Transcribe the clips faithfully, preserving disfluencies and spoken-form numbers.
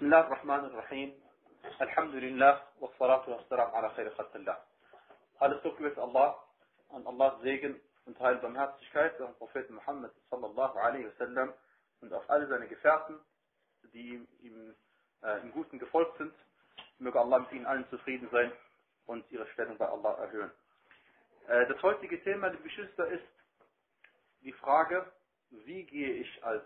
بسم الله الرحمن الرحيم الحمد لله والصلاة والسلام على خير خلق الله. Alles Lob gebührt Allah und Allahs Segen und Heil Barmherzigkeit und Propheten Muhammad sallallahu alaihi wasallam und auf alle seine Gefährten, die ihm äh, im Guten gefolgt sind. Möge Allah mit ihnen allen zufrieden sein und ihre Stellung bei Allah erhöhen. Äh, das heutige Thema, liebe Geschwister, ist die Frage, wie gehe ich als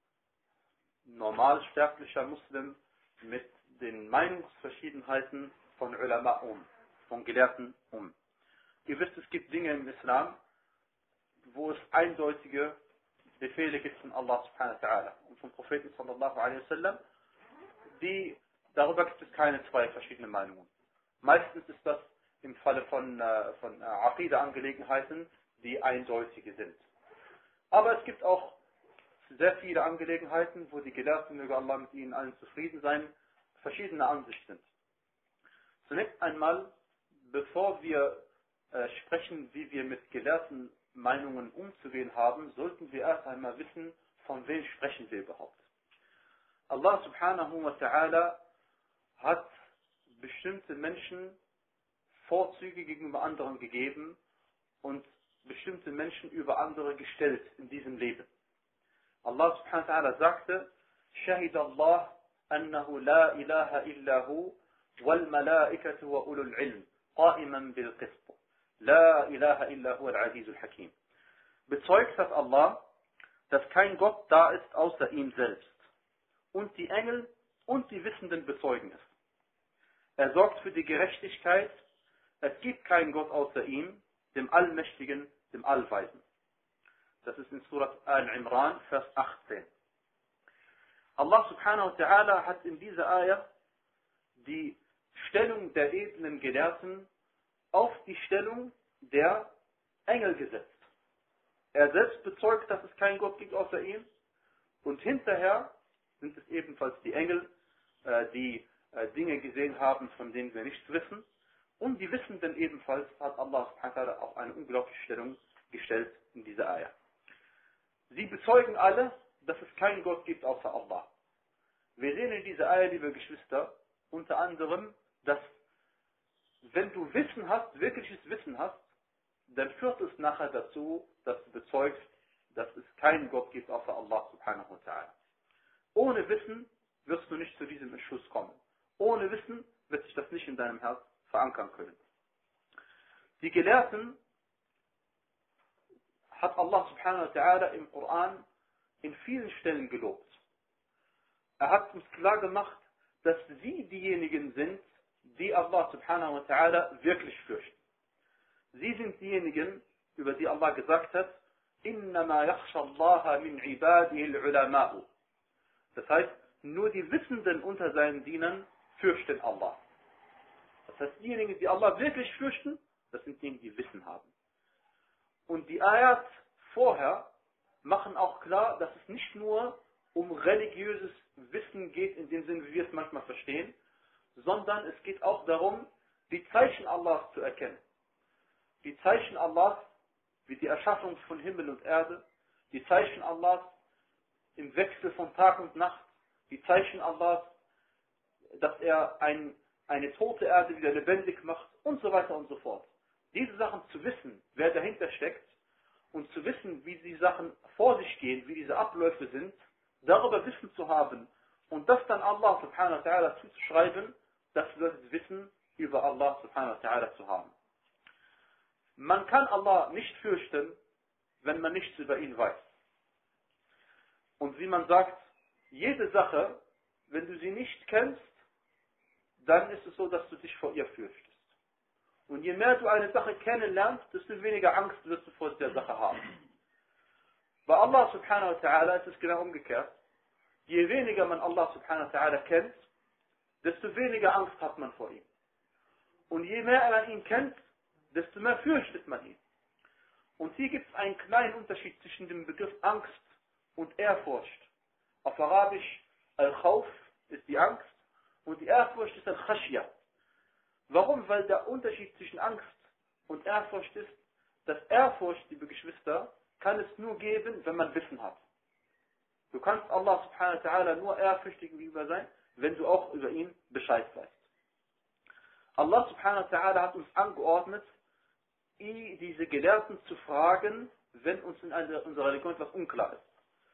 normalsterblicher Muslim mit den Meinungsverschiedenheiten von Ulama um, von Gelehrten um. Ihr wisst, es gibt Dinge im Islam, wo es eindeutige Befehle gibt von Allah subhanahu wa ta'ala und vom Propheten sallallahu alaihi wasallam, die, darüber gibt es keine zwei verschiedene Meinungen. Meistens ist das im Falle von, äh, von äh, Aqida-Angelegenheiten, die eindeutige sind. Aber es gibt auch sehr viele Angelegenheiten, wo die Gelehrten, möge Allah mit ihnen allen zufrieden sein, verschiedene Ansicht sind. Zunächst einmal, bevor wir äh, sprechen, wie wir mit gelehrten Meinungen umzugehen haben, sollten wir erst einmal wissen, von wem sprechen wir überhaupt. Allah subhanahu wa ta'ala hat bestimmte Menschen Vorzüge gegenüber anderen gegeben und bestimmte Menschen über andere gestellt in diesem Leben. Allah subhanahu wa ta'ala sagte, Shahid Allah annahu la ilaha illa hu wal malaikatu wa ulul ilm qa'iman bil qist. La ilaha illa hu al-azizul hakim. Bezeugt hat Allah, dass kein Gott da ist außer ihm selbst. Und die Engel und die Wissenden bezeugen es. Er sorgt für die Gerechtigkeit. Es gibt keinen Gott außer ihm, dem Allmächtigen, dem Allweisen. Das ist in Surat Al-Imran, Vers achtzehn. Allah subhanahu wa ta'ala hat in dieser Ayah die Stellung der edlen Gelehrten auf die Stellung der Engel gesetzt. Er selbst bezeugt, dass es keinen Gott gibt außer ihm. Und hinterher sind es ebenfalls die Engel, die Dinge gesehen haben, von denen wir nichts wissen. Und die Wissenden ebenfalls hat Allah subhanahu wa ta'ala auf eine unglaubliche Stellung gestellt in dieser Ayah. Sie bezeugen alle, dass es keinen Gott gibt außer Allah. Wir sehen in dieser Ayah, liebe Geschwister, unter anderem, dass wenn du Wissen hast, wirkliches Wissen hast, dann führt es nachher dazu, dass du bezeugst, dass es keinen Gott gibt außer Allah subhanahu wa ta'ala. Ohne Wissen wirst du nicht zu diesem Entschluss kommen. Ohne Wissen wird sich das nicht in deinem Herz verankern können. Die Gelehrten hat Allah subhanahu wa ta'ala im Koran in vielen Stellen gelobt. Er hat uns klar gemacht, dass sie diejenigen sind, die Allah subhanahu wa ta'ala wirklich fürchten. Sie sind diejenigen, über die Allah gesagt hat, إِنَّمَا يَخْشَى اللَّهَ مِنْ عِبَادِهِ الْعُلَمَاءُ. Das heißt, nur die Wissenden unter seinen Dienern fürchten Allah. Das heißt, diejenigen, die Allah wirklich fürchten, das sind diejenigen, die Wissen haben. Und die Ayat vorher machen auch klar, dass es nicht nur um religiöses Wissen geht, in dem Sinne, wie wir es manchmal verstehen, sondern es geht auch darum, die Zeichen Allahs zu erkennen. Die Zeichen Allahs, wie die Erschaffung von Himmel und Erde, die Zeichen Allahs im Wechsel von Tag und Nacht, die Zeichen Allahs, dass er ein, eine tote Erde wieder lebendig macht und so weiter und so fort. Diese Sachen zu wissen, wer dahinter steckt und zu wissen, wie die Sachen vor sich gehen, wie diese Abläufe sind, darüber Wissen zu haben und das dann Allah subhanahu wa ta'ala zuzuschreiben, das wird Wissen über Allah subhanahu wa ta'ala zu haben. Man kann Allah nicht fürchten, wenn man nichts über ihn weiß. Und wie man sagt, jede Sache, wenn du sie nicht kennst, dann ist es so, dass du dich vor ihr fürchtest. Und je mehr du eine Sache kennenlernst, desto weniger Angst wirst du vor der Sache haben. Bei Allah subhanahu wa ta'ala ist es genau umgekehrt. Je weniger man Allah subhanahu wa ta'ala kennt, desto weniger Angst hat man vor ihm. Und je mehr man ihn kennt, desto mehr fürchtet man ihn. Und hier gibt es einen kleinen Unterschied zwischen dem Begriff Angst und Ehrfurcht. Auf Arabisch Al-Khawf ist die Angst und die Ehrfurcht ist Al-Khashya. Warum? Weil der Unterschied zwischen Angst und Ehrfurcht ist, dass Ehrfurcht, liebe Geschwister, kann es nur geben, wenn man Wissen hat. Du kannst Allah subhanahu wa ta'ala nur ehrfürchtig gegenüber sein, wenn du auch über ihn Bescheid weißt. Allah subhanahu wa ta'ala hat uns angeordnet, diese Gelehrten zu fragen, wenn uns in unserer Religion etwas unklar ist.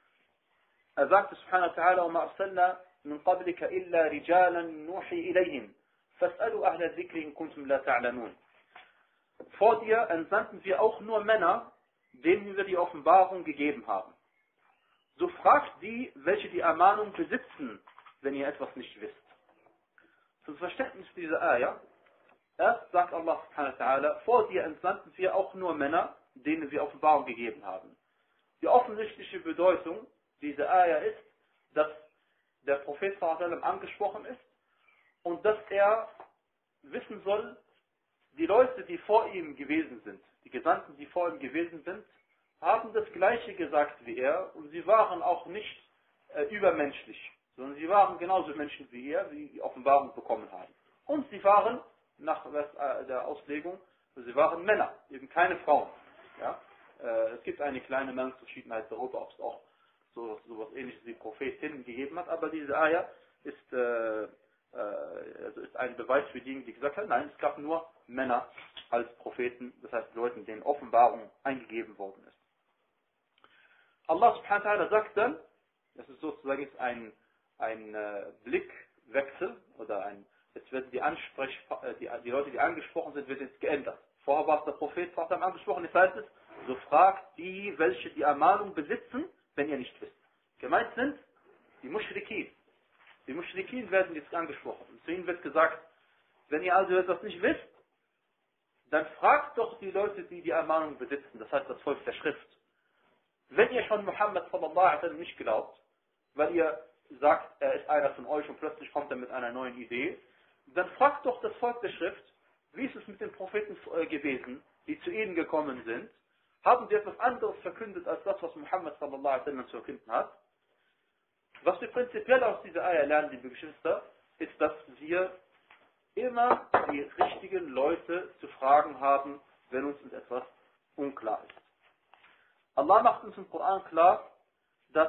Er sagte subhanahu wa ta'ala, وَمَا أَرْسَلْنَا مِنْ قَبْلِكَ إِلَّا رِجَالًا نُوحِي إِلَيْهِمْ فَاسْأَلُوا أَهْلَ الذِّكْرِ إِن كُنتُمْ لَا تَعْلَمُونَ. Vor dir entsandten wir auch nur Männer, denen wir die Offenbarung gegeben haben. So fragt die, welche die Ermahnung besitzen, wenn ihr etwas nicht wisst. Zum Verständnis dieser Ayah, erst sagt Allah subhanahu wa ta'ala, vor dir entsandten wir auch nur Männer, denen wir Offenbarung gegeben haben. Die offensichtliche Bedeutung dieser Ayah ist, dass der Prophet sallallahu alaihi wasallam angesprochen ist und dass er wissen soll, die Leute, die vor ihm gewesen sind, die Gesandten, die vor ihm gewesen sind, haben das Gleiche gesagt wie er und sie waren auch nicht äh, übermenschlich, sondern sie waren genauso Menschen wie er, die die Offenbarung bekommen haben. Und sie waren, nach der Auslegung, sie waren Männer, eben keine Frauen. Ja? Äh, es gibt eine kleine Meinungsverschiedenheit darüber, ob es auch so etwas Ähnliches wie Prophetinnen gegeben hat, aber diese Ayah ist, äh, äh, also ist ein Beweis für diejenigen, die gesagt haben, nein, es gab nur Männer als Propheten, das heißt Leuten, denen Offenbarung eingegeben worden ist. Allah subhanahu wa ta'ala sagt dann, das ist sozusagen jetzt ein, ein äh, Blickwechsel, oder ein, jetzt werden die, Ansprech, äh, die, die Leute, die angesprochen sind, wird jetzt geändert. Vorher war es der Prophet angesprochen, jetzt heißt es, so fragt die, welche die Ermahnung besitzen, wenn ihr nicht wisst. Gemeint sind die Mushrikin. Die Mushrikin werden jetzt angesprochen. Und zu ihnen wird gesagt, wenn ihr also etwas nicht wisst, dann fragt doch die Leute, die die Ermahnung besitzen, das heißt das Volk der Schrift. Wenn ihr schon Muhammad sallallahu alaihi wasallam nicht glaubt, weil ihr sagt, er ist einer von euch und plötzlich kommt er mit einer neuen Idee, dann fragt doch das Volk der Schrift, wie ist es mit den Propheten gewesen, die zu ihnen gekommen sind? Haben sie etwas anderes verkündet als das, was Muhammad sallallahu alaihi wasallam zu verkünden hat? Was wir prinzipiell aus dieser Ayah lernen, liebe Geschwister, ist, dass wir immer die richtigen Leute zu fragen haben, wenn uns etwas unklar ist. Allah macht uns im Koran klar, dass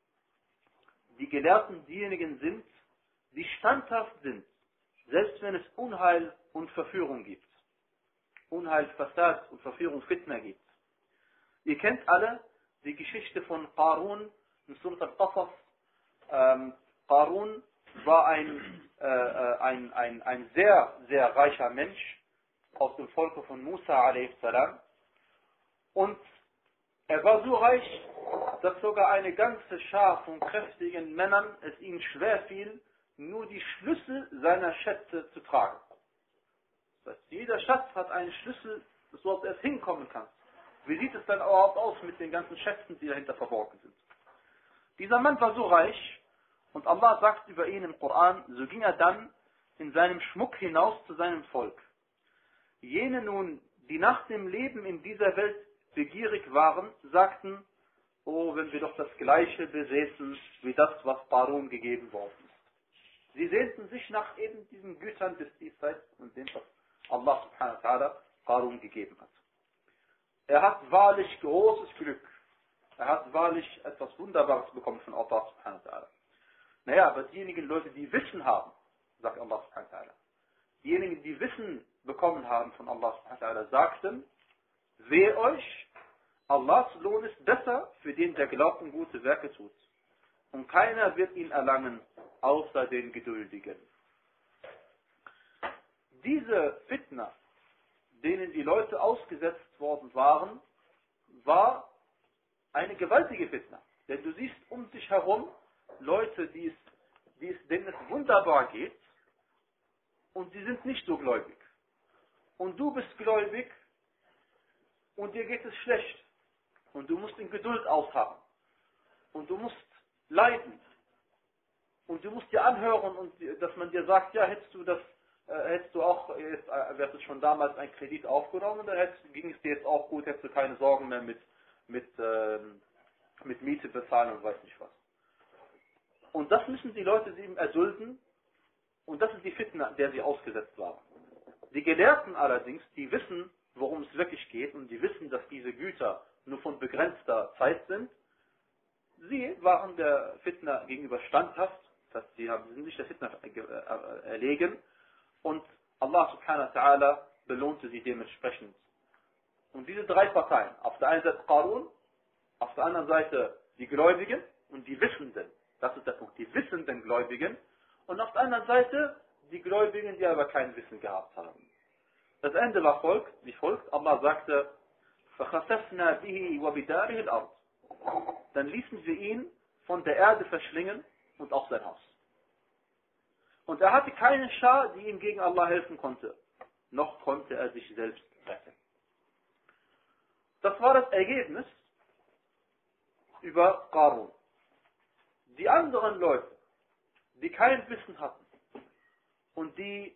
die Gelehrten diejenigen sind, die standhaft sind, selbst wenn es Unheil und Verführung gibt. Unheil, Fasad und Verführung, Fitna gibt. Ihr kennt alle die Geschichte von Qarun in Surat al-Qasas. Ähm, Qarun war ein, äh, ein, ein, ein sehr, sehr reicher Mensch aus dem Volke von Musa alaihi salam. Und er war so reich, dass sogar eine ganze Schar von kräftigen Männern es ihnen schwer fiel, nur die Schlüssel seiner Schätze zu tragen. Das heißt, jeder Schatz hat einen Schlüssel, dass du auf erst hinkommen kannst. Wie sieht es dann überhaupt aus mit den ganzen Schätzen, die dahinter verborgen sind? Dieser Mann war so reich und Allah sagt über ihn im Koran, so ging er dann in seinem Schmuck hinaus zu seinem Volk. Jene nun, die nach dem Leben in dieser Welt begierig waren, sagten, oh, wenn wir doch das Gleiche besäßen, wie das, was Qarun gegeben worden ist. Sie sehnten sich nach eben diesen Gütern des Diesseits und dem, was Allah subhanahu wa ta'ala Qarun gegeben hat. Er hat wahrlich großes Glück. Er hat wahrlich etwas Wunderbares bekommen von Allah subhanahu wa ta'ala. Naja, aber diejenigen Leute, die Wissen haben, sagt Allah subhanahu wa ta'ala, diejenigen, die Wissen bekommen haben von Allah subhanahu wa ta'ala, sagten, wehe euch, Allahs Lohn ist besser für den, der glaubt und gute Werke tut. Und keiner wird ihn erlangen, außer den Geduldigen. Diese Fitna, denen die Leute ausgesetzt worden waren, war eine gewaltige Fitna. Denn du siehst um sich herum Leute, die es, die es, denen es wunderbar geht, und sie sind nicht so gläubig. Und du bist gläubig, und dir geht es schlecht. Und du musst in Geduld ausharren. Und du musst leiden. Und du musst dir anhören, und dass man dir sagt, ja, hättest du das, äh, hättest du auch, jetzt, äh, hättest schon damals einen Kredit aufgenommen, dann hättest, ging es dir jetzt auch gut, hättest du keine Sorgen mehr mit, mit, ähm, mit Miete bezahlen und weiß nicht was. Und das müssen die Leute eben erdulden. Und das ist die Fitna, der sie ausgesetzt waren. Die Gelehrten allerdings, die wissen, worum es wirklich geht, und die wissen, dass diese Güter nur von begrenzter Zeit sind, sie waren der Fitna gegenüber standhaft, heißt, sie haben, sie sind nicht der Fitna erlegen und Allah subhanahu wa ta'ala belohnte sie dementsprechend. Und diese drei Parteien, auf der einen Seite Qarun, auf der anderen Seite die Gläubigen und die Wissenden, das ist der Punkt, die wissenden Gläubigen, und auf der anderen Seite die Gläubigen, die aber kein Wissen gehabt haben. Das Ende war folgt, wie folgt, Allah sagte, فَخَسَفْنَا بِهِ وَبِدَارِهِ الْأَرْضِ. Dann ließen wir ihn von der Erde verschlingen und auch sein Haus. Und er hatte keine Schar, die ihm gegen Allah helfen konnte, noch konnte er sich selbst retten. Das war das Ergebnis über Qarun. Die anderen Leute, die kein Wissen hatten und die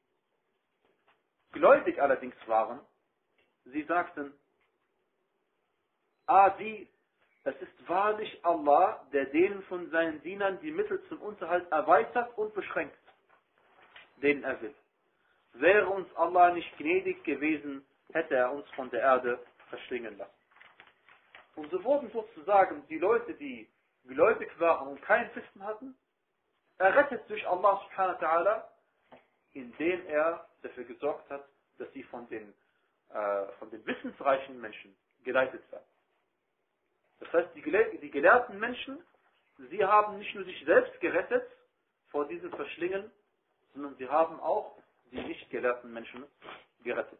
gläubig allerdings waren, sie sagten, ah, die, es ist wahrlich Allah, der denen von seinen Dienern die Mittel zum Unterhalt erweitert und beschränkt, denen er will. Wäre uns Allah nicht gnädig gewesen, hätte er uns von der Erde verschlingen lassen. Und so wurden sozusagen die Leute, die gläubig waren und kein Wissen hatten, errettet durch Allah subhanahu wa ta'ala, indem er dafür gesorgt hat, dass sie von den, äh, von den wissensreichen Menschen geleitet werden. Das heißt, die, die gelehrten Menschen, sie haben nicht nur sich selbst gerettet vor diesem Verschlingen, sondern sie haben auch die nicht gelehrten Menschen gerettet.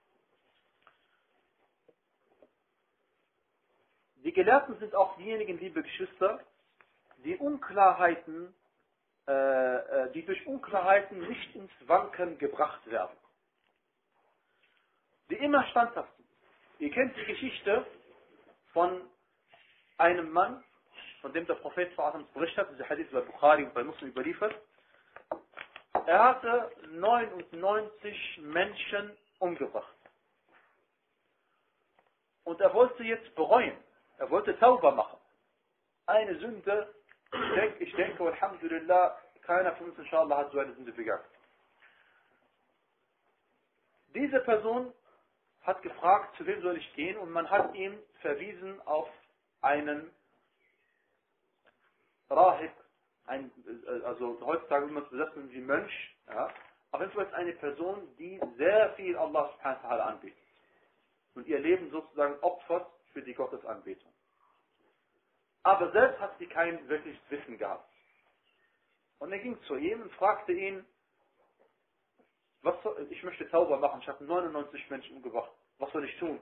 Die Gelehrten sind auch diejenigen, liebe Geschwister, die Unklarheiten, äh, die durch Unklarheiten nicht ins Wanken gebracht werden. Die immer standhaft sind. Ihr kennt die Geschichte von einem Mann, von dem der Prophet berichtet hat, dieser Hadith bei Bukhari und bei Muslim überliefert. Er hatte neunundneunzig Menschen umgebracht. Und er wollte jetzt bereuen. Er wollte Tauba machen. Eine Sünde, ich denke, ich denke, Alhamdulillah, keiner von uns, inshallah, hat so eine Sünde begangen. Diese Person hat gefragt, zu wem soll ich gehen, und man hat ihn verwiesen auf einen Rahib, ein, also heutzutage wie man es besetzen wie Mönch, ja, aber jedenfalls eine Person, die sehr viel Allah subhanahu wa ta'ala anbietet und ihr Leben sozusagen opfert für die Gottesanbetung. Aber selbst hat sie kein wirkliches Wissen gehabt. Und er ging zu ihm und fragte ihn, was soll, ich möchte Tauba machen, ich habe neunundneunzig Menschen umgebracht, was soll ich tun?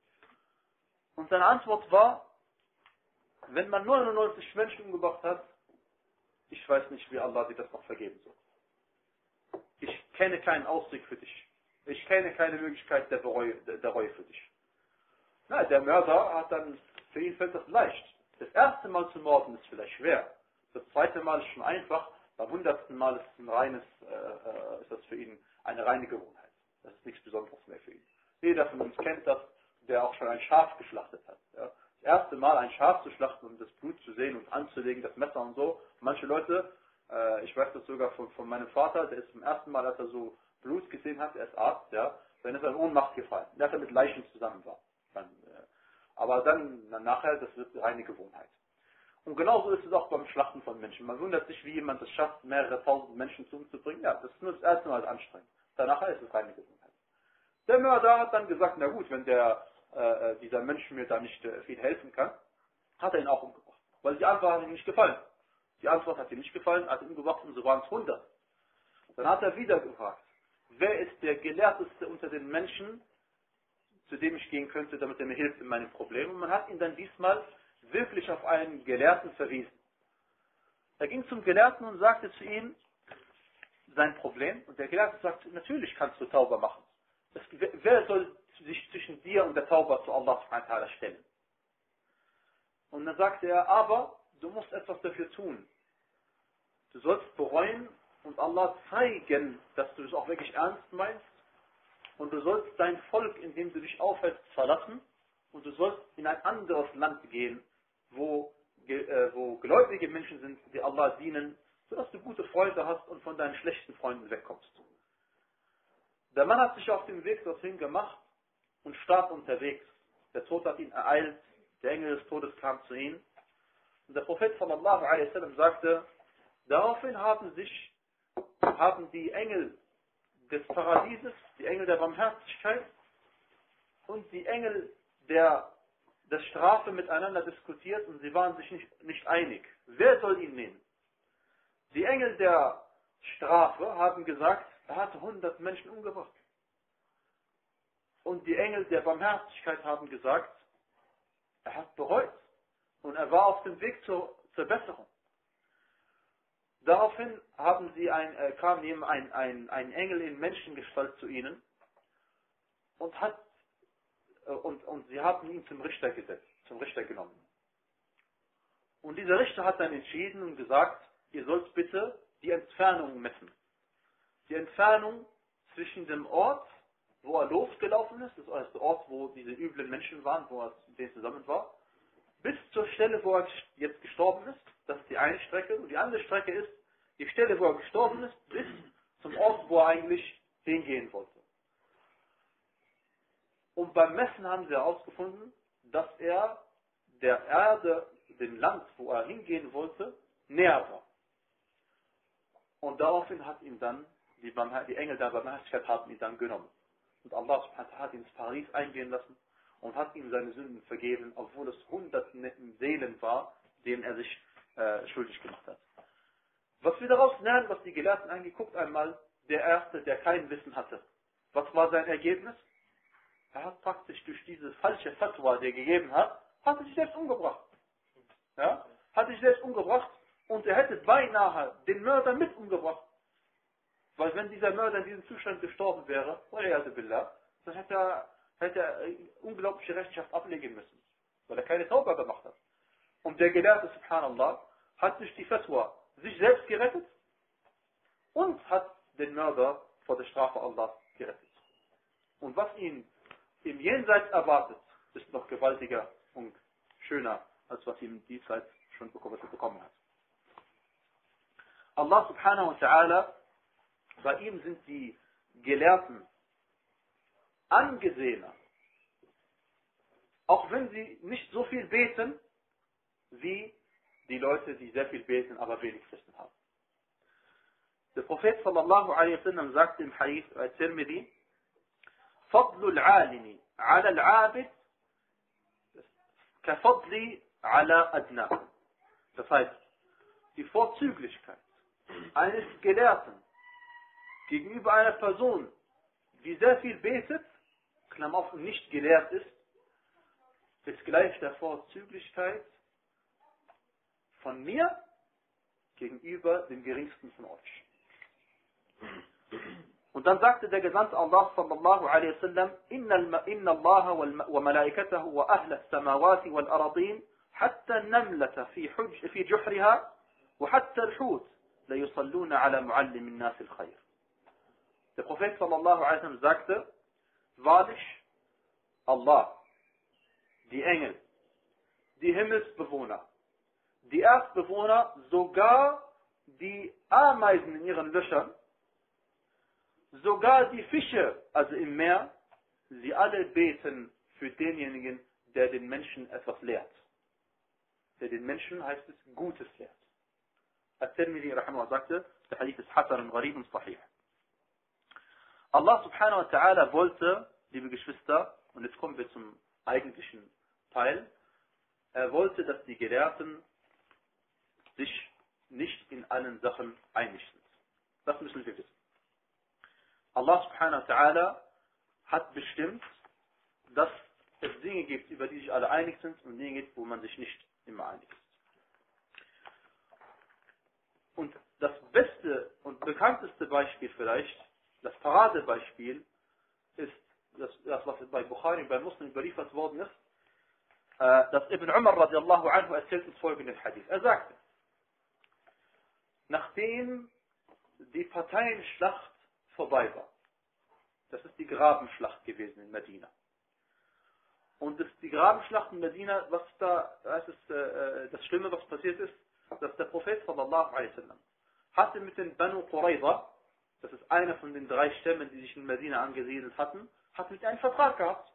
Und seine Antwort war, wenn man neunundneunzig Menschen umgebracht hat, ich weiß nicht, wie Allah dir das noch vergeben soll. Ich kenne keinen Ausweg für dich. Ich kenne keine Möglichkeit der Reue, der Reue für dich. Na, der Mörder hat dann, für ihn fällt das leicht. Das erste Mal zu morden ist vielleicht schwer. Das zweite Mal ist schon einfach. Beim hundertsten Mal ist, ein reines, äh, ist das für ihn eine reine Gewohnheit. Das ist nichts Besonderes mehr für ihn. Jeder von uns kennt das, der auch schon ein Schaf geschlachtet hat. Ja. Das erste Mal ein Schaf zu schlachten und das Blut zu sehen und anzulegen, das Messer und so. Manche Leute, äh, ich weiß das sogar von, von meinem Vater, der ist zum ersten Mal, als er so Blut gesehen hat, er ist Arzt, ja, dann ist er in Ohnmacht gefallen, dass er mit Leichen zusammen war. Dann, äh, aber dann, dann nachher, das wird reine Gewohnheit. Und genauso ist es auch beim Schlachten von Menschen. Man wundert sich, wie jemand es schafft, mehrere tausend Menschen umzubringen. Ja, das ist nur das erste Mal anstrengend. Danach ist es reine Gewohnheit. Der Mörder hat dann gesagt, na gut, wenn der, äh, dieser Mensch mir da nicht äh, viel helfen kann, hat er ihn auch umgebracht. Weil die Antwort hat ihm nicht gefallen. Die Antwort hat ihm nicht gefallen, hat ihn umgebracht und so waren es hundert. Dann hat er wieder gefragt, wer ist der Gelehrteste unter den Menschen, zu dem ich gehen könnte, damit er mir hilft in meinem Problem. Und man hat ihn dann diesmal wirklich auf einen Gelehrten verwiesen. Er ging zum Gelehrten und sagte zu ihm sein Problem. Und der Gelehrte sagte, natürlich kannst du Tauba machen. Das, wer soll sich zwischen dir und der Tauba zu Allah subhanahu wa ta'ala stellen? Und dann sagte er, aber du musst etwas dafür tun. Du sollst bereuen und Allah zeigen, dass du es auch wirklich ernst meinst. Und du sollst dein Volk, in dem du dich aufhältst, verlassen. Und du sollst in ein anderes Land gehen, wo, äh, wo gläubige Menschen sind, die Allah dienen, sodass du gute Freunde hast und von deinen schlechten Freunden wegkommst. Der Mann hat sich auf dem Weg dorthin gemacht und starb unterwegs. Der Tod hat ihn ereilt, der Engel des Todes kam zu ihm. Und der Prophet sallallahu alaihi wasallam sagte, Daraufhin haben sich, haben die Engel des Paradieses, die Engel der Barmherzigkeit und die Engel der, der Strafe miteinander diskutiert und sie waren sich nicht, nicht einig. Wer soll ihn nehmen? Die Engel der Strafe haben gesagt, er hatte hundert Menschen umgebracht. Und die Engel der Barmherzigkeit haben gesagt, er hat bereut und er war auf dem Weg zur, zur Besserung. Daraufhin haben sie ein, äh, kam ihm ein, ein, ein Engel in Menschengestalt zu ihnen und, hat, äh, und, und sie haben ihn zum Richter gesetzt, zum Richter genommen. Und dieser Richter hat dann entschieden und gesagt, ihr sollt bitte die Entfernung messen. Die Entfernung zwischen dem Ort, wo er losgelaufen ist, das ist der Ort, wo diese üblen Menschen waren, wo er mit denen zusammen war, bis zur Stelle, wo er jetzt gestorben ist. Das ist die eine Strecke. Und die andere Strecke ist die Stelle, wo er gestorben ist, bis zum Ort, wo er eigentlich hingehen wollte. Und beim Messen haben sie herausgefunden, dass er der Erde, dem Land, wo er hingehen wollte, näher war. Und daraufhin hat ihn dann, die, die Engel der Barmherzigkeit haben ihn dann genommen. Und Allah subhanahu wa ta'ala hat ihn ins Paradies eingehen lassen und hat ihm seine Sünden vergeben, obwohl es hundert Seelen war, denen er sich äh, schuldig gemacht hat. Was wir daraus lernen, was die Gelehrten angeguckt, einmal der Erste, der kein Wissen hatte. Was war sein Ergebnis? Er hat praktisch durch diese falsche Fatwa, die er gegeben hat, hat er sich selbst umgebracht. Ja? Hat sich selbst umgebracht und er hätte beinahe den Mörder mit umgebracht. Weil wenn dieser Mörder in diesem Zustand gestorben wäre, dann hätte er, hätte er unglaubliche Rechenschaft ablegen müssen. Weil er keine Tauba gemacht hat. Und der Gelehrte, subhanallah, hat durch die Fatwa sich selbst gerettet und hat den Mörder vor der Strafe Allahs gerettet. Und was ihn im Jenseits erwartet, ist noch gewaltiger und schöner, als was ihm diesseits schon bekommen hat. Allah subhanahu wa ta'ala, bei ihm sind die Gelehrten angesehener, auch wenn sie nicht so viel beten, wie die Leute, die sehr viel beten, aber wenig Wissen haben. Der Prophet sallallahu alaihi wasallam sagt im Hadith al-Tirmidhi, فضل العالم على العابد كفضل على أدناه. Das heißt, die Vorzüglichkeit eines Gelehrten gegenüber einer Person, die sehr viel betet, Klammer auf, nicht gelehrt ist, ist gleich der Vorzüglichkeit von mir gegenüber dem geringsten von euch. Und dann sagte der Gesandte Allah sallallahu alaihi wasallam, Inna Allah wa malaikatahu wa ahla as-samawati wal aradin hatta an-namlata fi hujj fi juhriha wa hatta al-hut la yusalluna ala muallim an-nas al-khair. Der Prophet sallallahu alaihi wasallam sagte, wahrlich, Allah, die Engel, die Himmelsbewohner, die Erdbewohner, sogar die Ameisen in ihren Löchern, sogar die Fische, also im Meer, sie alle beten für denjenigen, der den Menschen etwas lehrt. Der den Menschen, heißt es, Gutes lehrt. At-Tirmidhi rahimahullah sagte, der Hadith ist Hasan Gharib und Sahih. Allah subhanahu wa ta'ala wollte, liebe Geschwister, und jetzt kommen wir zum eigentlichen Teil, er wollte, dass die Gelehrten sich nicht in allen Sachen einig sind. Das müssen wir wissen. Allah subhanahu wa ta'ala hat bestimmt, dass es Dinge gibt, über die sich alle einig sind und Dinge gibt, wo man sich nicht immer einig ist. Und das beste und bekannteste Beispiel vielleicht, das Paradebeispiel, ist das, das was bei Bukhari und bei Muslim überliefert worden ist, dass Ibn Umar radiallahu anhu erzählt uns folgenden Hadith. Er sagte, nachdem die Parteienschlacht vorbei war, das ist die Grabenschlacht gewesen in Medina. Und das, die Grabenschlacht in Medina, was da, das ist äh, das Schlimme, was passiert ist, dass der Prophet sallallahu alaihi wasallam hatte mit den Banu Qurayza, das ist einer von den drei Stämmen, die sich in Medina angesiedelt hatten, hat mit einem Vertrag gehabt.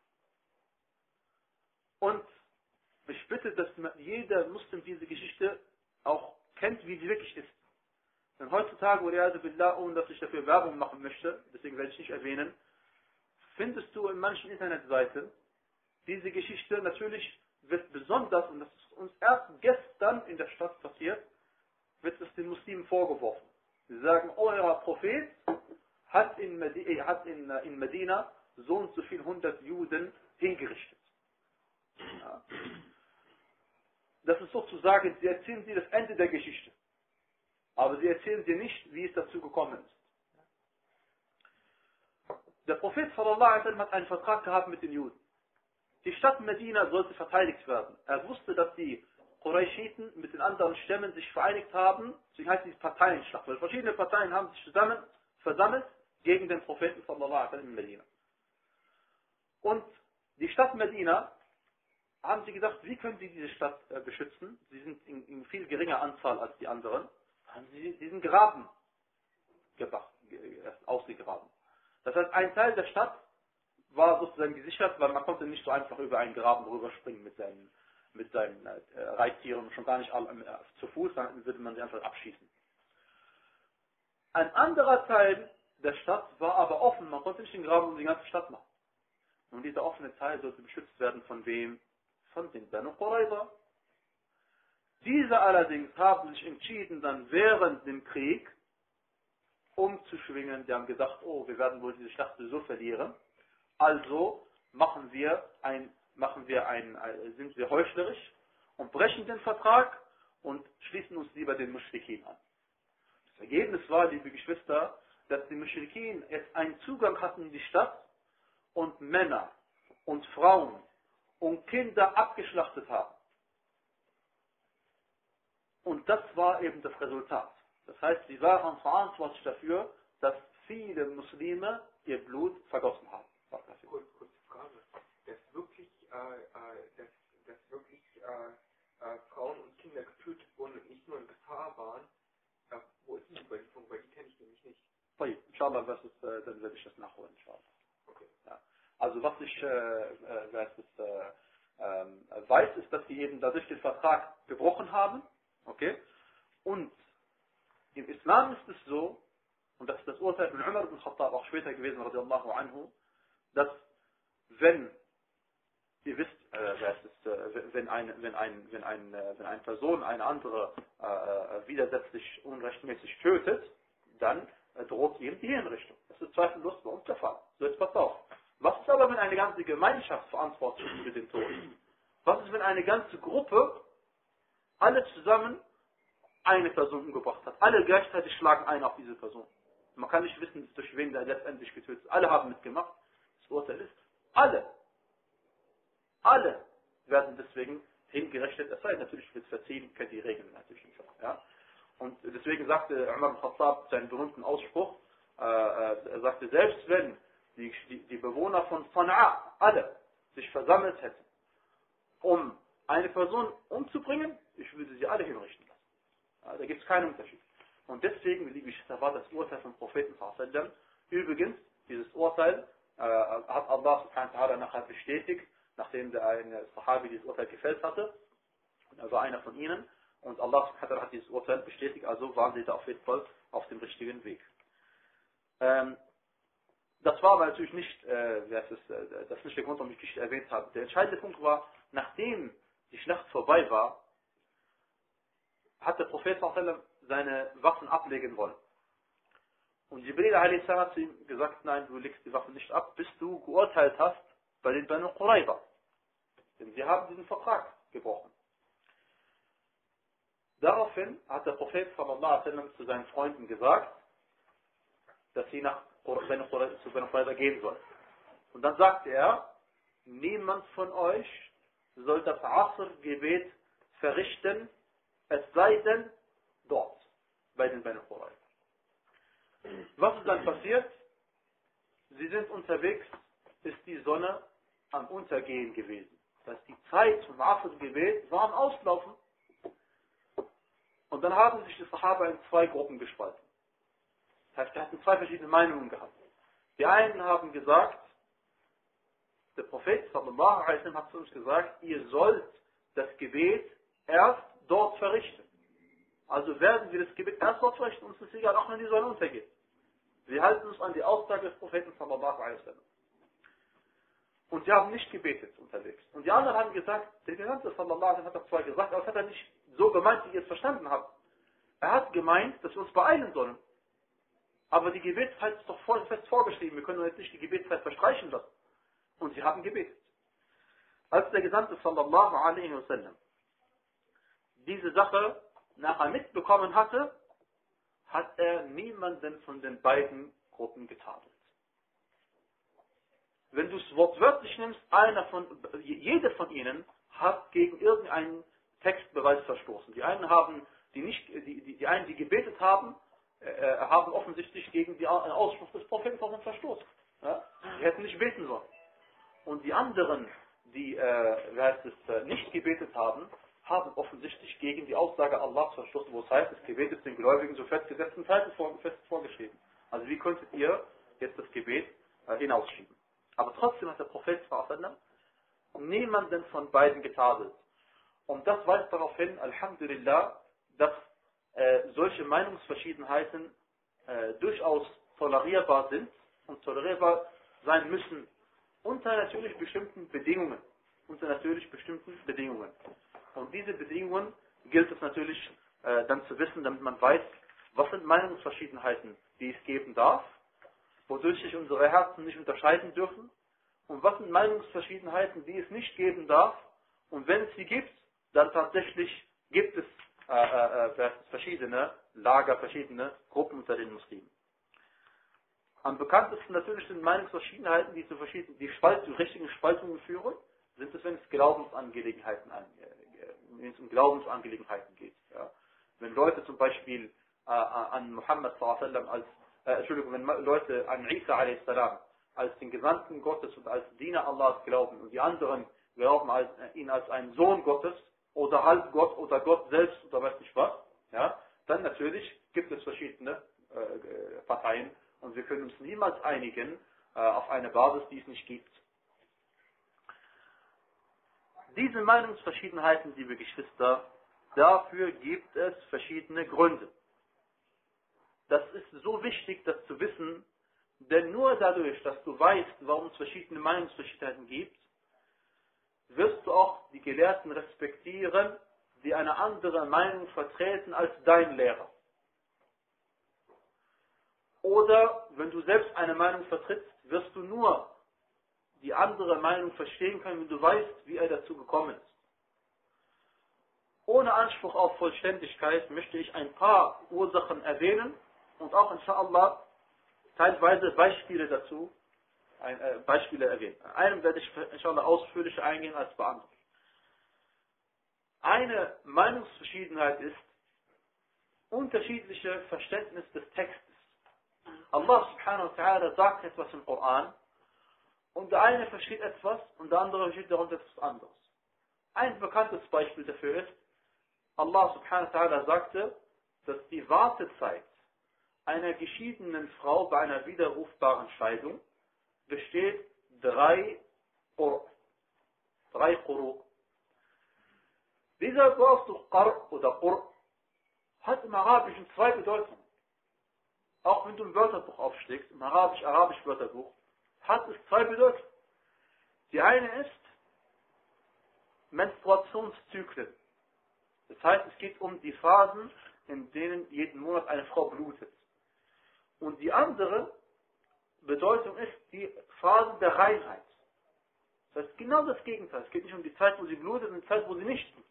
Und ich bitte, dass jeder Muslim diese Geschichte auch kennt, wie sie wirklich ist. Denn heutzutage, ohne dass ich dafür Werbung machen möchte, deswegen werde ich nicht erwähnen, findest du in manchen Internetseiten diese Geschichte. Natürlich wird besonders, und das ist uns erst gestern in der Stadt passiert, wird es den Muslimen vorgeworfen. Sie sagen, euer Prophet hat in, Medi hat in, in Medina so und so viel hundert Juden hingerichtet. Ja. Das ist sozusagen, sie erzählen dir das Ende der Geschichte. Aber sie erzählen dir nicht, wie es dazu gekommen ist. Der Prophet sallallahu alaihi wasallam hat einen Vertrag gehabt mit den Juden. Die Stadt Medina sollte verteidigt werden. Er wusste, dass die Qurayshiten mit den anderen Stämmen sich vereinigt haben. Deswegen heißt es Parteienschlacht. Weil verschiedene Parteien haben sich zusammen versammelt gegen den Propheten sallallahu alaihi wasallam in Medina. Und die Stadt Medina, haben sie gedacht, wie können sie diese Stadt äh, beschützen? Sie sind in, in viel geringer Anzahl als die anderen. Haben sie diesen Graben gebracht, ausgegraben. Das heißt, ein Teil der Stadt war sozusagen gesichert, weil man konnte nicht so einfach über einen Graben rüberspringen mit seinen, mit seinen äh, Reittieren und schon gar nicht all, äh, zu Fuß, dann würde man sie einfach abschießen. Ein anderer Teil der Stadt war aber offen, man konnte nicht den Graben um die ganze Stadt machen. Und dieser offene Teil sollte beschützt werden von wem? Von den Banu Qurayza. Diese allerdings haben sich entschieden, dann während dem Krieg umzuschwingen. Die haben gedacht, oh, wir werden wohl diese Schlacht so verlieren. Also machen wir ein, machen wir ein, sind wir heuchlerisch und brechen den Vertrag und schließen uns lieber den Muschrikin an. Das Ergebnis war, liebe Geschwister, dass die Muschrikin jetzt einen Zugang hatten in die Stadt und Männer und Frauen und Kinder abgeschlachtet haben. Und das war eben das Resultat. Das heißt, sie waren verantwortlich dafür, dass viele Muslime ihr Blut vergossen haben. Kurz, kurze Frage. Dass wirklich, äh, äh, dass, dass wirklich äh, äh, Frauen und Kinder getötet wurden und nicht nur in Gefahr waren, äh, wo ist die Überlieferung? Weil die kenne ich nämlich nicht. Okay, inshallah, was ist, äh, dann werde ich das nachholen, inshallah. Okay. Ja. Also was ich äh, äh, was ist, äh, äh, weiß, ist, dass sie eben dadurch den Vertrag gebrochen haben. Okay? Und im Islam ist es so, und das ist das Urteil von Umar ibn Khattab auch später gewesen, radiallahu anhu, dass wenn, ihr wisst, äh, es ist, äh, wenn, eine, wenn, ein, wenn, ein, äh, wenn eine Person eine andere äh, widersetzlich, unrechtmäßig tötet, dann äh, droht ihm die Hinrichtung. Das ist zweifellos bei uns der Fall. So, jetzt passt auf. Was ist aber, wenn eine ganze Gemeinschaft verantwortlich ist für den Tod? Was ist, wenn eine ganze Gruppe alle zusammen eine Person umgebracht hat? Alle gleichzeitig schlagen ein auf diese Person. Man kann nicht wissen, durch wen der letztendlich getötet ist. Alle haben mitgemacht. Das Urteil ist, alle, alle werden deswegen hingerichtet. Es sei natürlich wird verziehen, kennt die Regeln natürlich nicht. Ja? Und deswegen sagte Umar ibn Khattab seinen berühmten Ausspruch, äh, er sagte, selbst wenn die, die, die Bewohner von Sana'a, alle, sich versammelt hätten, um eine Person umzubringen, ich würde sie alle hinrichten lassen. Ja, da gibt es keinen Unterschied. Und deswegen, liebe Geschwister, war das Urteil vom Propheten sallallahu alaihi wasallam. Übrigens, dieses Urteil äh, hat Allah subhanahu wa ta'ala nachher bestätigt, nachdem der eine Sahabi dieses Urteil gefällt hatte. Er war einer von ihnen. Und Allah subhanahu wa ta'ala hat dieses Urteil bestätigt, also waren sie da auf jeden Fall auf dem richtigen Weg. Ähm, das war aber natürlich nicht, äh, das, ist, äh, das ist nicht der Grund, warum ich die Geschichte erwähnt habe. Der entscheidende Punkt war, nachdem die Schlacht vorbei war, hat der Prophet sallallahu alaihi wasallam seine Waffen ablegen wollen. Und Jibril alaihi salam hat ihm gesagt, nein, du legst die Waffen nicht ab, bis du geurteilt hast bei den Banu Qurayza. Denn sie haben diesen Vertrag gebrochen. Daraufhin hat der Prophet sallallahu alaihi wasallam zu seinen Freunden gesagt, dass sie nach Banu Qurayza, zu Banu Qurayza gehen sollen. Und dann sagte er, niemand von euch soll das Asr-Gebet verrichten, es sei denn dort, bei den Banu Qurayza. Was ist dann passiert? Sie sind unterwegs, ist die Sonne am Untergehen gewesen. Das heißt, die Zeit zum Asr-Gebet war am Auslaufen. Und dann haben sich die Sahaba in zwei Gruppen gespalten. Das heißt, wir hatten zwei verschiedene Meinungen gehabt. Die einen haben gesagt, der Prophet sallallahu alaihi wasallam hat zu uns gesagt, ihr sollt das Gebet erst dort verrichten. Also werden wir das Gebet erst dort verrichten, uns ist egal, auch wenn die Sonne untergeht. Wir halten uns an die Aussage des Propheten sallallahu alaihi wasallam. Und sie haben nicht gebetet unterwegs. Und die anderen haben gesagt, der Gesandte sallallahu alaihi wasallam hat das zwar gesagt, aber das hat er nicht so gemeint, wie ihr es verstanden habt. Er hat gemeint, dass wir uns beeilen sollen. Aber die Gebetszeit ist doch voll fest vorgeschrieben. Wir können jetzt nicht die Gebetszeit verstreichen lassen. Und sie haben gebetet. Als der Gesandte sallallahu alaihi wasallam diese Sache nachher mitbekommen hatte, hat er niemanden von den beiden Gruppen getadelt. Wenn du es wortwörtlich nimmst, einer von, jede von ihnen hat gegen irgendeinen Textbeweis verstoßen. Die einen haben, die nicht, die, die, die einen, die gebetet haben, äh, haben offensichtlich gegen den Ausspruch des Propheten verstoßen. Ja? Die hätten nicht beten sollen. Und die anderen, die äh, wie heißt es, äh, nicht gebetet haben, haben offensichtlich gegen die Aussage Allahs verstoßen, wo es heißt, das Gebet ist den Gläubigen so festgesetzten Zeiten vor, fest vorgeschrieben. Also wie könntet ihr jetzt das Gebet äh, hinausschieben? Aber trotzdem hat der Prophet niemanden von beiden getadelt. Und das weist darauf hin, Alhamdulillah, dass äh, solche Meinungsverschiedenheiten äh, durchaus tolerierbar sind und tolerierbar sein müssen, unter natürlich bestimmten Bedingungen. Unter natürlich bestimmten Bedingungen. Und diese Bedingungen gilt es natürlich äh, dann zu wissen, damit man weiß, was sind Meinungsverschiedenheiten, die es geben darf, wodurch sich unsere Herzen nicht unterscheiden dürfen, und was sind Meinungsverschiedenheiten, die es nicht geben darf, und wenn es sie gibt, dann tatsächlich gibt es äh, äh, verschiedene Lager, verschiedene Gruppen unter den Muslimen. Am bekanntesten natürlich sind Meinungsverschiedenheiten, die zu verschiedenen, die Spalt, zu richtigen Spaltungen führen, sind es, wenn es Glaubensangelegenheiten an, wenn es um Glaubensangelegenheiten geht. Ja. Wenn Leute zum Beispiel äh, an Muhammad sallallahu alaihi wasallam als, äh, Entschuldigung, wenn Leute an Isa alaihi salam als den Gesandten Gottes und als Diener Allahs glauben und die anderen glauben als, äh, ihn als einen Sohn Gottes oder halb Gott oder Gott selbst oder weiß nicht was, ja, dann natürlich gibt es verschiedene äh, Parteien und wir können uns niemals einigen äh, auf eine Basis, die es nicht gibt. Diese Meinungsverschiedenheiten, liebe Geschwister, dafür gibt es verschiedene Gründe. Das ist so wichtig, das zu wissen, denn nur dadurch, dass du weißt, warum es verschiedene Meinungsverschiedenheiten gibt, wirst du auch die Gelehrten respektieren, die eine andere Meinung vertreten als dein Lehrer. Oder wenn du selbst eine Meinung vertrittst, wirst du nur die andere Meinung verstehen können, wenn du weißt, wie er dazu gekommen ist. Ohne Anspruch auf Vollständigkeit möchte ich ein paar Ursachen erwähnen und auch inshallah teilweise Beispiele dazu, ein, äh, Beispiele erwähnen. Einem werde ich inshallah ausführlicher eingehen als bei anderen. Eine Meinungsverschiedenheit ist unterschiedliche Verständnis des Textes. Allah subhanahu wa ta'ala sagt etwas im Koran und der eine versteht etwas und der andere versteht darunter etwas anderes. Ein bekanntes Beispiel dafür ist, Allah subhanahu wa ta'ala sagte, dass die Wartezeit einer geschiedenen Frau bei einer widerrufbaren Scheidung besteht drei Qur. Drei Quru. Dieser Ausdruck Qur oder Qur hat im Arabischen zwei Bedeutungen. Auch wenn du ein Wörterbuch aufschlägst, im Arabisch-Arabisch Wörterbuch, hat es zwei Bedeutungen. Die eine ist Menstruationszyklen. Das heißt, es geht um die Phasen, in denen jeden Monat eine Frau blutet. Und die andere Bedeutung ist die Phase der Reinheit. Das heißt genau das Gegenteil. Es geht nicht um die Zeit, wo sie blutet, sondern die Zeit, wo sie nicht blutet.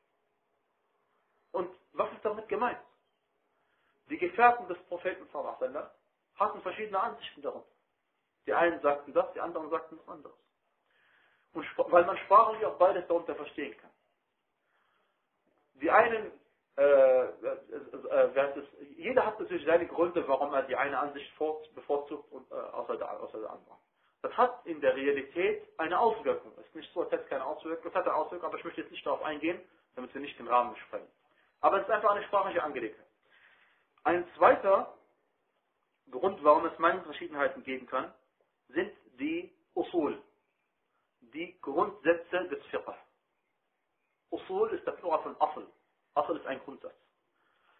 Und was ist damit gemeint? Die Gefährten des Propheten sallallahu alaihi wasallam hatten verschiedene Ansichten darunter. Die einen sagten das, die anderen sagten was anderes. Und weil man sprachlich auch beides darunter verstehen kann. Die einen, äh, äh, äh, es, jeder hat natürlich seine Gründe, warum er die eine Ansicht bevorzugt und äh, außer, der, außer der anderen. Das hat in der Realität eine Auswirkung. Es ist nicht so, als hätte es keine Auswirkung. Es hat eine Auswirkung, aber ich möchte jetzt nicht darauf eingehen, damit wir nicht den Rahmen sprengen. Aber es ist einfach eine sprachliche Angelegenheit. Ein zweiter Grund, warum es Meinungsverschiedenheiten geben kann, sind die Usul, die Grundsätze des Fiqh. Usul ist der Plural von Asl. Asl ist ein Grundsatz.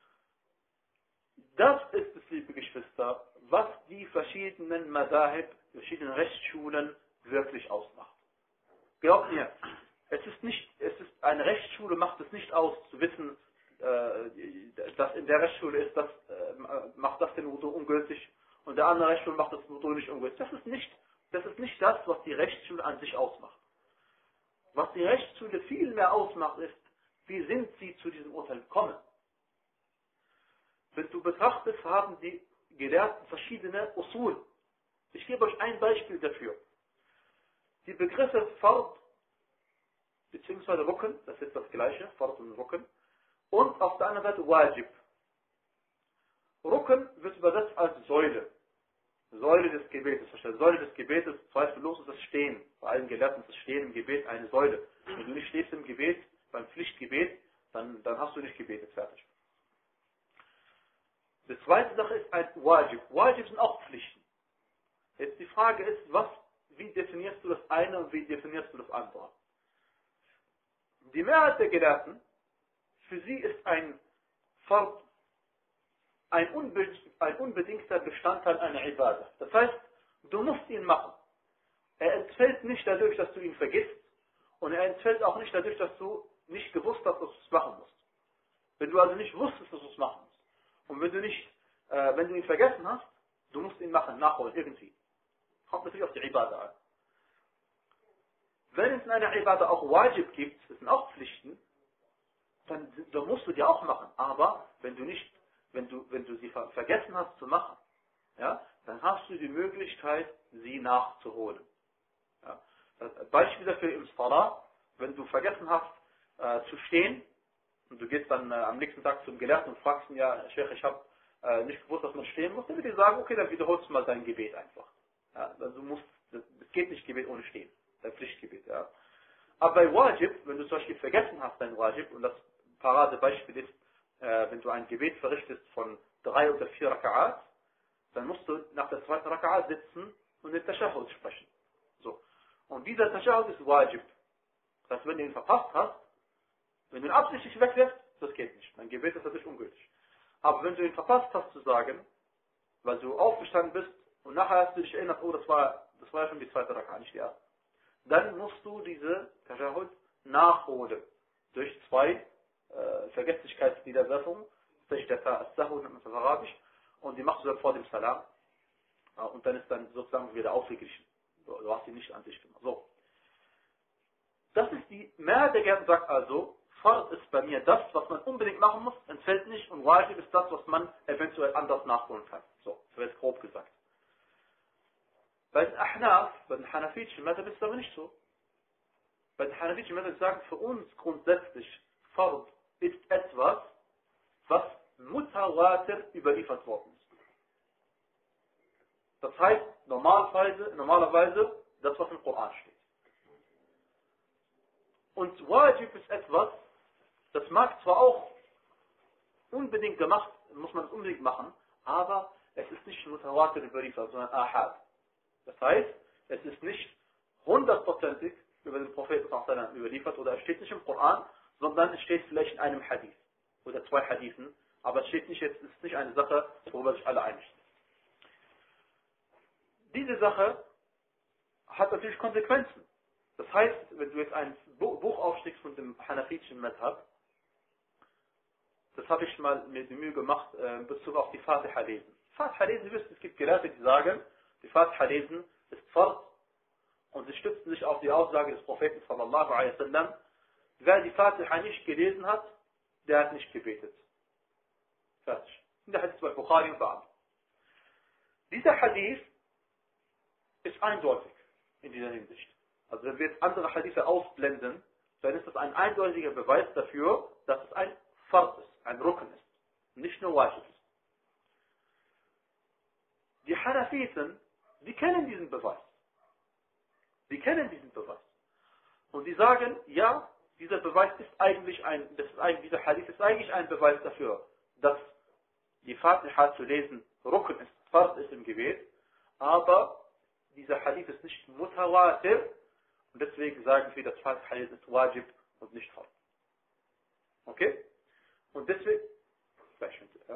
Das ist es, liebe Geschwister, was die verschiedenen Madahib, verschiedenen Rechtsschulen wirklich ausmacht. Glaubt mir, es ist nicht, es ist, eine Rechtsschule macht es nicht aus, zu wissen, äh, dass in der Rechtsschule ist, das äh, macht das den Wudu ungültig und der andere Rechtsschule macht das Wudu nicht ungültig. Das ist nicht, das ist nicht das, was die Rechtsschule an sich ausmacht. Was die Rechtsschule viel mehr ausmacht, ist, wie sind sie zu diesem Urteil gekommen. Wenn du betrachtest, haben die Gelehrten verschiedene Usul. Ich gebe euch ein Beispiel dafür. Die Begriffe Fard bzw. Rukn, das ist das gleiche, Fard und Rukn, und auf der anderen Seite Wajib. Rukn wird übersetzt als Säule. Säule des Gebetes. Säule des Gebetes, zweifellos ist das Stehen. Bei allen Gelehrten ist das Stehen im Gebet eine Säule. Wenn du nicht stehst im Gebet, beim Pflichtgebet, dann, dann hast du nicht gebetet, fertig. Die zweite Sache ist ein Wajib. Wajib sind auch Pflichten. Jetzt die Frage ist, was, wie definierst du das eine und wie definierst du das andere? Die Mehrheit der Gelehrten, für sie ist ein Fard ein, unbe ein unbedingter Bestandteil einer Ibadah. Das heißt, du musst ihn machen. Er entfällt nicht dadurch, dass du ihn vergisst und er entfällt auch nicht dadurch, dass du nicht gewusst hast, dass du es machen musst. Wenn du also nicht wusstest, dass du es machen musst und wenn du nicht, äh, wenn du ihn vergessen hast, du musst ihn machen, nachholen, irgendwie. Kommt natürlich auf die Ibadah an. Wenn es in einer Ibadah auch Wajib gibt, das sind auch Pflichten, dann, dann musst du die auch machen. Aber wenn du nicht, wenn du, wenn du sie ver vergessen hast zu machen, ja, dann hast du die Möglichkeit, sie nachzuholen. Ja. Das Beispiel dafür im Salah, wenn du vergessen hast äh, zu stehen und du gehst dann äh, am nächsten Tag zum Gelehrten und fragst ihn, ja, Sheikh, ich habe äh, nicht gewusst, dass man stehen muss, dann wird dir sagen, okay, dann wiederholst du mal dein Gebet einfach. Ja, also du musst, es geht nicht Gebet ohne Stehen, dein Pflichtgebet. Ja. Aber bei Wajib, wenn du zum Beispiel vergessen hast dein Wajib, und das Paradebeispiel ist, äh, wenn du ein Gebet verrichtest von drei oder vier Raka'at, dann musst du nach der zweiten Raka'at sitzen und den Tashahhud sprechen. So. Und dieser Tashahhud ist Wajib. Das heißt, wenn du ihn verpasst hast, wenn du ihn absichtlich weglässt, das geht nicht. Dein Gebet ist natürlich ungültig. Aber wenn du ihn verpasst hast zu sagen, weil du aufgestanden bist und nachher hast du dich erinnert, oh, das war, das war ja schon die zweite Raka'at, nicht die erste. Dann musst du diese Tashahhud nachholen. Durch zwei äh, Vergesslichkeitsniederwerfungen, Sajdata as-Sahw nennt man das auf Arabisch, und die machst du dann vor dem Salam. Äh, und dann ist dann sozusagen wieder ausgeglichen. Du, du hast sie nicht an sich gemacht. So. Das ist die Mehrheit der Gelehrten sagt also, Fard ist bei mir das, was man unbedingt machen muss, entfällt nicht, und Wajib ist das, was man eventuell anders nachholen kann. So, das wird grob gesagt. Bei den Ahnaf, bei den Hanafitischen Madhab ist es aber nicht so. Bei den Hanafitischen Madhab sagen, für uns grundsätzlich, Fard ist etwas, was mutawatir überliefert worden ist. Das heißt, normalerweise, normalerweise das, was im Koran steht. Und Wajib ist etwas, das mag zwar auch unbedingt gemacht, muss man es unbedingt machen, aber es ist nicht mutawatir überliefert, sondern Ahad. Das heißt, es ist nicht hundertprozentig über den Propheten überliefert oder es steht nicht im Koran, sondern es steht vielleicht in einem Hadith oder zwei Hadithen, aber es steht nicht, es ist nicht eine Sache, worüber sich alle einig sind. Diese Sache hat natürlich Konsequenzen. Das heißt, wenn du jetzt ein Buch aufschlägst von dem Hanafitischen Madhab, das habe ich mal mir die Mühe gemacht, in Bezug auf die Fatiha lesen. Fatiha lesen, ihr wisst, es gibt Gelehrte, die sagen, die Fatiha lesen ist Fard, und sie stützen sich auf die Aussage des Propheten sallallahu alaihi wasallam, wer die Fatiha nicht gelesen hat, der hat nicht gebetet. Fertig. In der Hadith bei Bukhari und bei Dieser Hadith ist eindeutig in dieser Hinsicht. Also wenn wir jetzt andere Hadithe ausblenden, dann ist das ein eindeutiger Beweis dafür, dass es ein Fard ist, ein Rukn ist, nicht nur Wajib ist. Die Hanafiten, die kennen diesen Beweis. Die kennen diesen Beweis. Und die sagen, ja, dieser Beweis ist eigentlich ein, das ist eigentlich, dieser Hadith ist eigentlich ein Beweis dafür, dass die Fatiha zu lesen Rukn ist, Fard ist im Gebet, aber dieser Hadith ist nicht mutawatir und deswegen sagen wir, dass Fatiha ist Wajib und nicht Fard. Okay? Und deswegen, ja,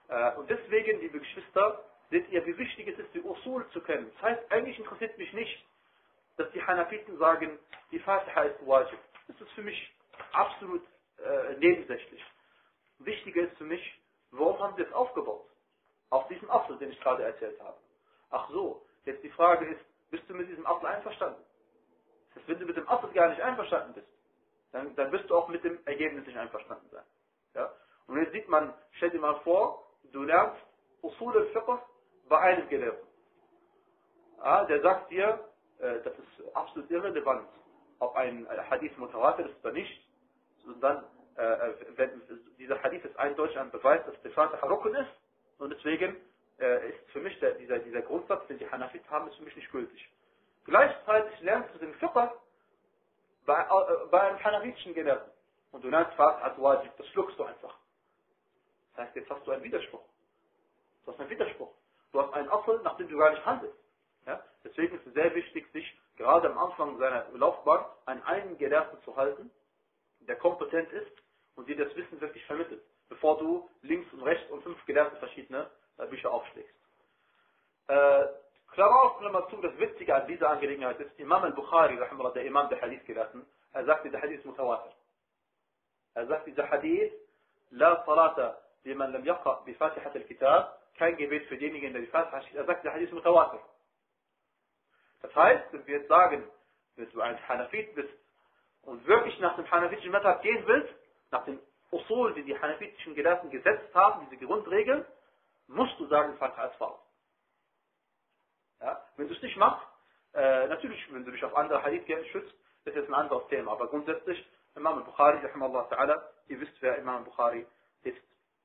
Äh, und deswegen, liebe Geschwister, seht ihr, wie wichtig es ist, die Usul zu kennen. Das heißt, eigentlich interessiert mich nicht, dass die Hanafiten sagen, die Fatiha ist wajib. Das ist für mich absolut äh, nebensächlich. Wichtiger ist für mich, warum haben sie es aufgebaut? Auf diesem Apfel, den ich gerade erzählt habe. Ach so, jetzt die Frage ist, bist du mit diesem Apfel einverstanden? Das heißt, wenn du mit dem Apfel gar nicht einverstanden bist, dann, dann wirst du auch mit dem Ergebnis nicht einverstanden sein. Ja? Und jetzt sieht man, stell dir mal vor, du lernst Usul al-Fiqh bei einem Gelehrten. Ja, der sagt dir, äh, das ist absolut irrelevant, ob ein Hadith mutawatir ist oder nicht, sondern äh, wenn, dieser Hadith ist eindeutig ein Beweis, dass der Fatiha Rukn ist, und deswegen äh, ist für mich der, dieser, dieser Grundsatz, den die Hanafiten haben, ist für mich nicht gültig. Gleichzeitig lernst du den Fiqh bei, äh, bei einem hanafitischen Gelehrten. Und du lernst Fatiha al-Wajib, das schluckst du einfach. Das heißt, jetzt hast du einen Widerspruch. Du hast einen Widerspruch. Du hast einen Apfel, nach dem du gar nicht handelst. Ja? Deswegen ist es sehr wichtig, sich gerade am Anfang seiner Laufbahn an einen Gelehrten zu halten, der kompetent ist und dir das Wissen wirklich vermittelt, bevor du links und rechts und fünf Gelehrte verschiedene äh, Bücher aufschlägst. Äh, Klammer auf, Klammer zu, das Witzige an dieser Angelegenheit ist, Imam al-Bukhari, der Imam der Hadith-Gelehrten, er sagt, dieser Hadith ist mutawatir. Er sagt, dieser Hadith, La salata liman lam yaqa bi Fatihat al-Kitab, kein Gebet für denjenigen, der die Fatiha steht. Er sagt, der Hadith ist mutawatir. Das heißt, wenn wir jetzt sagen, wenn du ein Hanafit bist und wirklich nach dem hanafitischen Madhab gehen willst, nach den Usul, die die hanafitischen Gelehrten gesetzt haben, diese Grundregeln, musst du sagen, Fatiha ist Farz. Ja? Wenn du es nicht machst, äh, natürlich, wenn du dich auf andere Hadith schützt, das ist ein anderes Thema. Aber grundsätzlich, Imam al-Bukhari, rahimahullah ta'ala, ihr wisst, wer Imam al-Bukhari ist.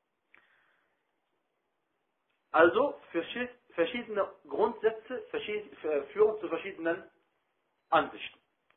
Also, verschiedene Grundsätze führen zu verschiedenen Ansichten.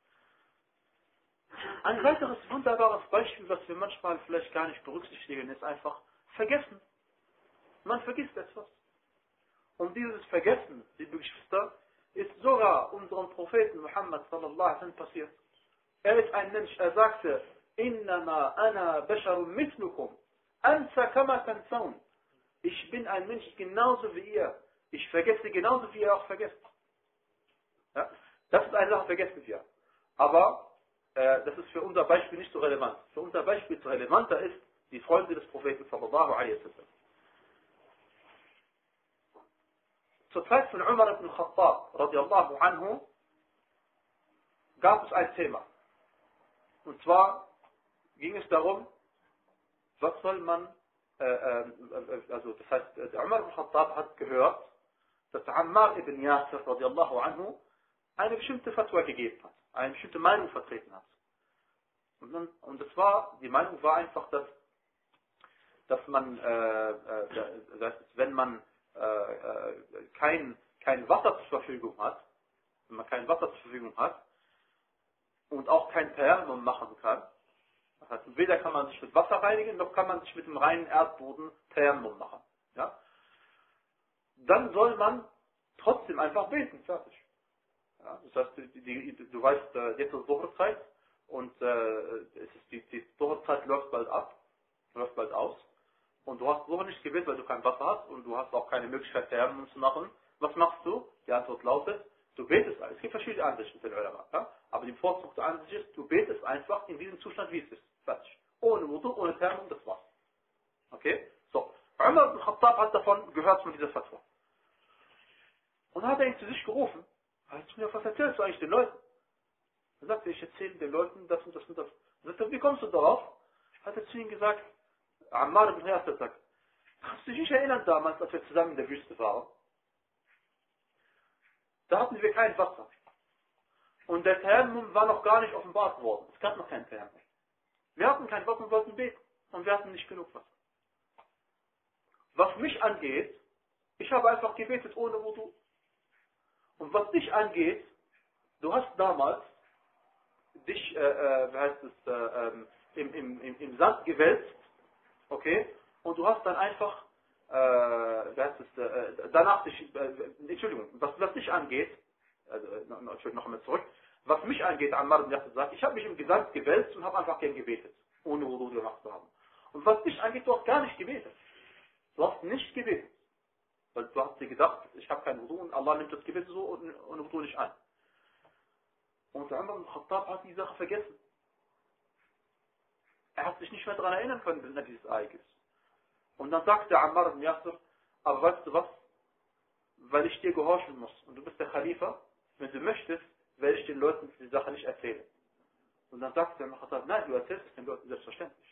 Ein weiteres wunderbares Beispiel, was wir manchmal vielleicht gar nicht berücksichtigen, ist einfach Vergessen. Man vergisst etwas. Und dieses Vergessen, liebe Geschwister, ist sogar unserem Propheten Muhammad sallallahu alaihi wasallam passiert. Er ist ein Mensch, er sagte, Innama ana basharun mithlukum, ansa kama tansaun. Ich bin ein Mensch genauso wie ihr. Ich vergesse genauso wie ihr auch vergesst. Ja? Das ist eine Sache, vergessen wir. Aber äh, das ist für unser Beispiel nicht so relevant. Für unser Beispiel so relevanter ist die Freunde des Propheten sallallahu alaihi wasallam. Zur Zeit von Umar ibn Khattab radiallahu anhu gab es ein Thema. Und zwar ging es darum, was soll man Äh, äh, also das heißt, der Umar ibn Khattab hat gehört, dass Ammar ibn Yasir radiallahu anhu eine bestimmte Fatwa gegeben hat, eine bestimmte Meinung vertreten hat. Und, dann, und das war, die Meinung war einfach, dass, dass man, äh, äh, das heißt, wenn man äh, kein, kein Wasser zur Verfügung hat, wenn man kein Wasser zur Verfügung hat und auch kein Tayammum machen kann, das heißt, weder kann man sich mit Wasser reinigen, noch kann man sich mit dem reinen Erdboden Tayammum machen. Ja? Dann soll man trotzdem einfach beten, fertig. Ja? Das heißt, die, die, du weißt, jetzt ist Dhuhr-Zeit und äh, es ist die, die Dhuhr-Zeit läuft bald ab, läuft bald aus. Und du hast Dhuhr nicht gebetet, weil du kein Wasser hast und du hast auch keine Möglichkeit, Tayammum zu machen. Was machst du? Die Antwort lautet, du betest. Es gibt verschiedene Ansichten für den Ulama. Ja? Aber die bevorzugte Ansicht ist, du betest einfach in diesem Zustand, wie es ist. Fertig. Ohne Wudu, ohne Tayammum, das war's. Okay? So. Umar ibn Khattab hat davon gehört von dieser Fatwa. Und dann hat er ihn zu sich gerufen. Hast du mir was erzählst du eigentlich den Leuten? Er sagte, ich erzähle den Leuten das und das und das. Er sagte, wie kommst du darauf? Hat er zu ihm gesagt, Ammar ibn Yasir sagt, kannst du dich nicht erinnern damals, als wir zusammen in der Wüste waren? Da hatten wir kein Wasser. Und der Tayammum war noch gar nicht offenbart worden. Es gab noch kein Tayammum. Wir hatten kein Wasser und wollten beten. Und wir hatten nicht genug Wasser. Was mich angeht, ich habe einfach gebetet ohne Wudu. Und was dich angeht, du hast damals dich, äh, äh, wie heißt es, äh, ähm, im, im, im, im Sand gewälzt, okay, und du hast dann einfach, äh, wie heißt es, äh, danach dich, äh, Entschuldigung, was, was dich angeht, also, äh, noch einmal zurück, was mich angeht, Ammar ibn Yasir sagt, ich habe mich im Sand gewälzt und habe einfach gern gebetet, ohne Wudu gemacht zu haben. Und was dich angeht, du hast gar nicht gebetet. Du hast nicht gebetet. Weil du hast dir gedacht, ich habe kein Wudu und Allah nimmt das Gebet so und, und Wudu nicht an. Und der Umar ibn Khattab hat die Sache vergessen. Er hat sich nicht mehr daran erinnern können, bis er dieses Ereignis. Und dann sagte Ammar ibn Yasir, aber weißt du was? Weil ich dir gehorchen muss und du bist der Khalifa, wenn du möchtest, werde ich den Leuten die Sache nicht erzählen. Und dann sagte der Khattab, nein, du erzählst es den Leuten selbstverständlich.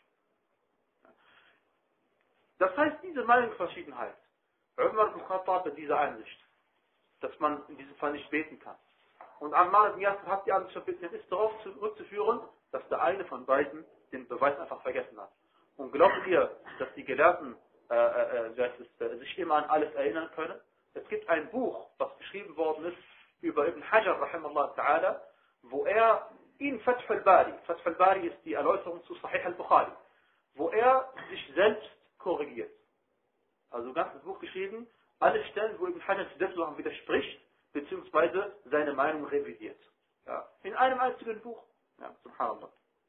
Das heißt, diese Meinungsverschiedenheit, Umar ibn Khattab hat diese Einsicht, dass man in diesem Fall nicht beten kann. Und Ammar ibn Yasir hat die Ansicht verbeten, ist darauf zurückzuführen, dass der eine von beiden den Beweis einfach vergessen hat. Und glaubt ihr, dass die Gelehrten äh, äh, ist, äh, sich immer an alles erinnern können? Es gibt ein Buch, was geschrieben worden ist über Ibn Hajar, rahimahullah ta'ala, wo er in Fath al-Bari, Fath al-Bari ist die Erläuterung zu Sahih al-Bukhari, wo er sich selbst korrigiert. Also ein ganzes Buch geschrieben, alle Stellen, wo Ibn Hajar selbst widerspricht, beziehungsweise seine Meinung revidiert. Ja, in einem einzigen Buch. Ja, subhanallah.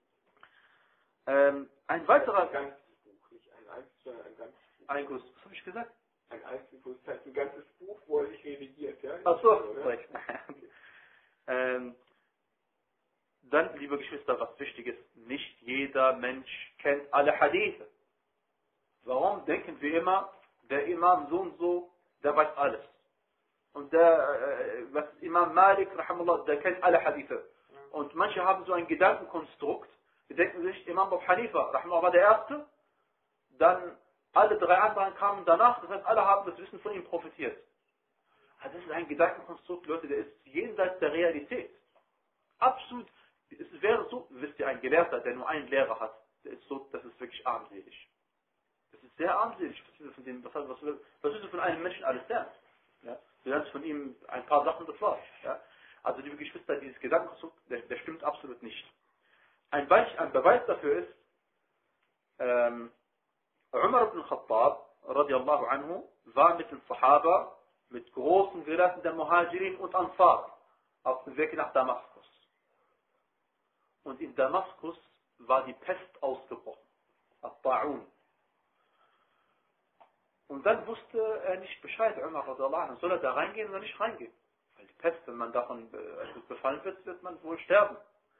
Ähm, ein weiterer... Ein ganzes Buch, nicht ein einziges, ein ganzes Buch. Ein Guss, was habe ich gesagt? Ein einziges Buch, das heißt ein ganzes Buch, wo er sich revidiert, ja? Ach so, korrekt. ähm, dann, liebe Geschwister, was wichtig ist, nicht jeder Mensch kennt alle Hadithe. Warum denken wir immer, der Imam so und so, der weiß alles. Und der, äh, was ist Imam Malik, rahimahullah, der kennt alle Hadithe. Und manche haben so ein Gedankenkonstrukt, die denken sich, Imam Abu Hanifa, rahimahullah, war der Erste, dann alle drei anderen kamen danach, das heißt, alle haben das Wissen von ihm profitiert. Das ist ein Gedankenkonstrukt, Leute, der ist jenseits der Realität. Absolut, es wäre so, wisst ihr, ein Gelehrter, der nur einen Lehrer hat, der ist so, das ist wirklich armselig. Das ist sehr armselig, was willst du von, dem, was, was, was willst du von einem Menschen alles lernen? Ja? Du lernst von ihm ein paar Sachen, das war's. Ja? Also, liebe Geschwister, dieses Gedankenkonstrukt, der, der stimmt absolut nicht. Ein, Be ein Beweis dafür ist, ähm, Umar ibn Khattab, radiallahu anhu, war mit den Sahaba, mit großen Gelehrten der Muhajirin und Ansar, auf dem Weg nach Damaskus. Und in Damaskus war die Pest ausgebrochen, At-Ta'un. Und dann wusste er nicht Bescheid, Umar radiallahu anhu, soll er da reingehen oder nicht reingehen? Weil die Pest, wenn man davon befallen wird, wird man wohl sterben.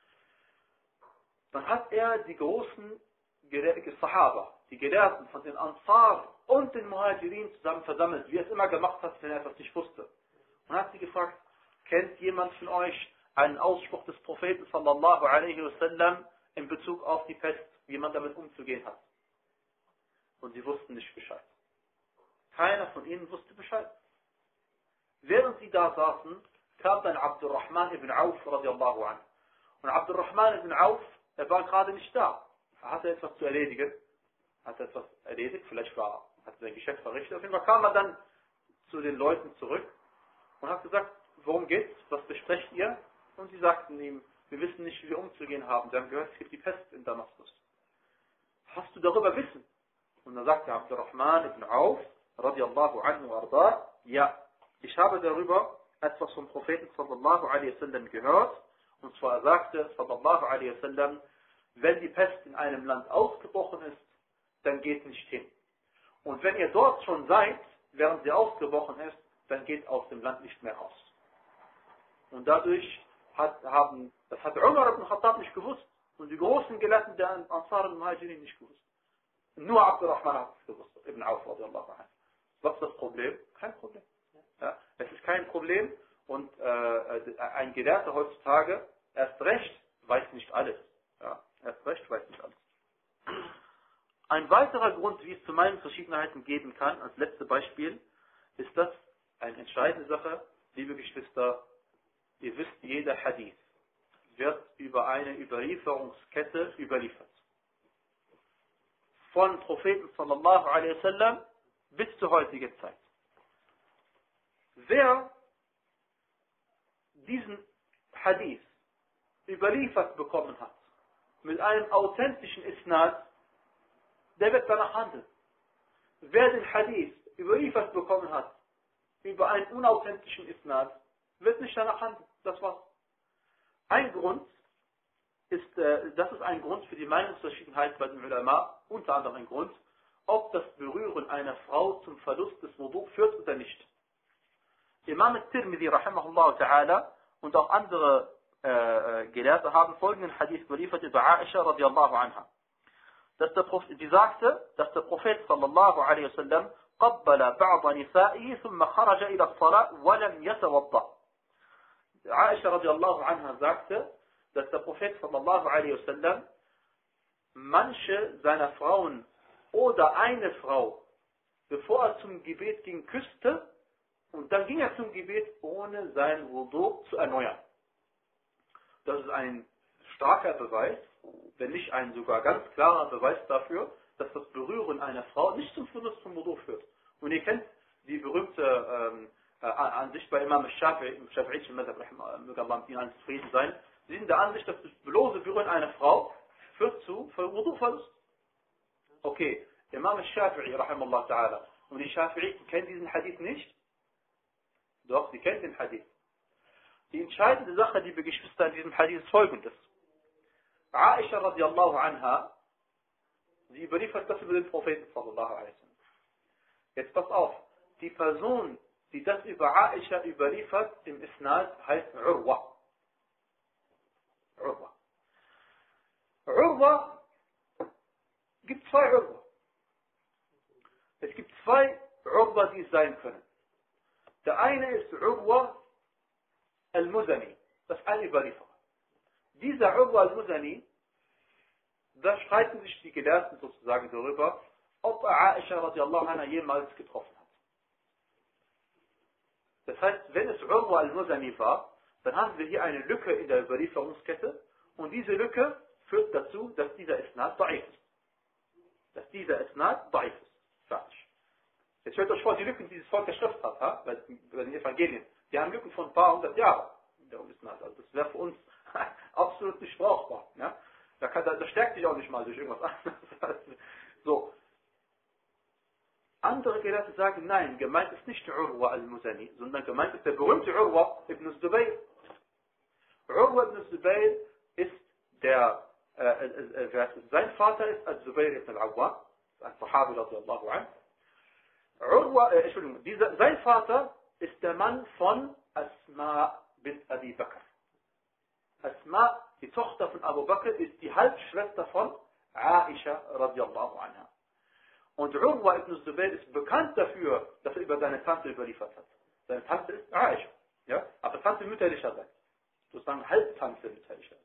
Dann hat er die großen Sahaba, die Gelehrten von den Ansar und den Muhajirin zusammen versammelt, wie er es immer gemacht hat, wenn er etwas nicht wusste. Und hat sie gefragt, kennt jemand von euch einen Ausspruch des Propheten sallallahu alaihi wasallam in Bezug auf die Pest, wie man damit umzugehen hat? Und sie wussten nicht Bescheid. Keiner von ihnen wusste Bescheid. Während sie da saßen, kam dann Abdurrahman ibn Auf radiallahu anhu. Und Abdurrahman ibn Auf, er war gerade nicht da. Er hatte etwas zu erledigen. Er hatte etwas erledigt, vielleicht war, hat sein Geschäft verrichtet. Auf jeden Fall kam er dann zu den Leuten zurück und hat gesagt, worum geht's? Was besprecht ihr? Und sie sagten ihm, wir wissen nicht, wie wir umzugehen haben. Sie haben gehört, es gibt die Pest in Damaskus. Hast du darüber Wissen? Und dann sagte Abdurrahman ibn Auf, radiallahu anhu arda, ja, ich habe darüber etwas vom Propheten sallallahu alaihi wasallam gehört. Und zwar er sagte, sallallahu alaihi wasallam, wenn die Pest in einem Land ausgebrochen ist, dann geht nicht hin. Und wenn ihr dort schon seid, während sie ausgebrochen ist, dann geht aus dem Land nicht mehr raus. Und dadurch hat, haben, das hat Umar ibn Khattab nicht gewusst und die großen Gelehrten der Ansar und Muhajirin nicht gewusst. Nur Abdurrahman hat es gewusst, Ibn Auf radiallahu anhu. Was ist das Problem? Kein Problem. Ja, es ist kein Problem und äh, ein Gelehrter heutzutage, erst recht, weiß nicht alles. Ja, erst recht, weiß nicht alles. Ein weiterer Grund, wie es zu Meinungsverschiedenheiten geben kann, als letztes Beispiel, ist das eine entscheidende Sache, liebe Geschwister, ihr wisst, jeder Hadith wird über eine Überlieferungskette überliefert. Von Propheten sallallahu alaihi wasallam bis zur heutigen Zeit. Wer diesen Hadith überliefert bekommen hat, mit einem authentischen Isnad, der wird danach handeln. Wer den Hadith überliefert bekommen hat, über einen unauthentischen Isnad, wird nicht danach handeln. Das war's. Ein Grund ist, äh, das ist ein Grund für die Meinungsverschiedenheit bei den Ulama, unter anderem ein Grund, ob das Berühren einer Frau zum Verlust des Wudu führt oder nicht. Imam al-Tirmidhi rahimahullah ta'ala und auch andere äh, Gelehrte haben folgenden Hadith überliefert über Aisha radiallahu anha. Dass der Prophet, die sagte, dass der Prophet sallallahu alaihi wasallam قبل بعض نسائه ثم خرج إلى الصلاة ولم يتوضأ. Aisha radiallahu anha sagte, dass der Prophet sallallahu alaihi wasallam manche seiner Frauen oder eine Frau, bevor er zum Gebet ging, küsste und dann ging er zum Gebet, ohne sein Wudu zu erneuern. Das ist ein starker Beweis, wenn nicht ein sogar ganz klarer Beweis dafür, dass das Berühren einer Frau nicht zum Verlust vom Wudu führt. Und ihr kennt die berühmte ähm, äh, Ansicht bei Imam al-Shafi'i, im Shafi'itischen Madhab, möge Allah mit ihnen zufrieden sein. Sie sind der Ansicht, dass das bloße Berühren einer Frau führt zu Wudu-Verlust. Okay, Imam al-Shafi'i, rahimahullah ta'ala, und die Shafi'i kennen diesen Hadith nicht? Doch, sie kennen den Hadith. Die entscheidende Sache, liebe Geschwister, in diesem Hadith ist folgendes. Aisha radiallahu anha, sie überliefert das über den Propheten sallallahu alaihi wasallam. Jetzt pass auf, die Person, die das über Aisha überliefert im Isnad, heißt Urwa. Urwa. Urwa, gibt zwei Urwa. Es gibt zwei Urwa, die es sein können. Der eine ist Urwa al-Muzani, das ist ein Überlieferer. Dieser Urwa al-Muzani, da streiten sich die Gelehrten sozusagen darüber, ob er Aisha radiallahu anha jemals getroffen hat. Das heißt, wenn es Urwa al-Muzani war, dann haben wir hier eine Lücke in der Überlieferungskette und diese Lücke führt dazu, dass dieser Isnad da'if ist. Dass dieser Isnad da'if ist. Fertig. Jetzt stellt euch vor, die Lücken, die dieses Volk der Schrift hat, ha? Bei, bei den Evangelien, die haben Lücken von ein paar hundert Jahren in der Isnad. Also das wäre für uns absolut nicht brauchbar. Ja? Da, kann, da, da stärkt sich auch nicht mal durch irgendwas anderes. So. Andere Gelehrte sagen, nein, gemeint ist nicht Urwa al-Muzani, sondern gemeint ist der berühmte Urwa ibn Zubayr. Urwa ibn Zubayr ist der, äh, äh, äh, sein Vater ist al-Zubayr ibn al-Awwam, ein Sahabi radiallahu anhu. Urwa, äh, Entschuldigung, dieser, sein Vater ist der Mann von Asma bint Abi Bakr. Asma, die Tochter von Abu Bakr, ist die Halbschwester von Aisha radiallahu anha. Und Urwa ibn Zubayr ist bekannt dafür, dass er über seine Tante überliefert hat. Seine Tante ist Aisha, ja, aber Tante mütterlicherseits. Sozusagen Halbtante mütterlicherseits.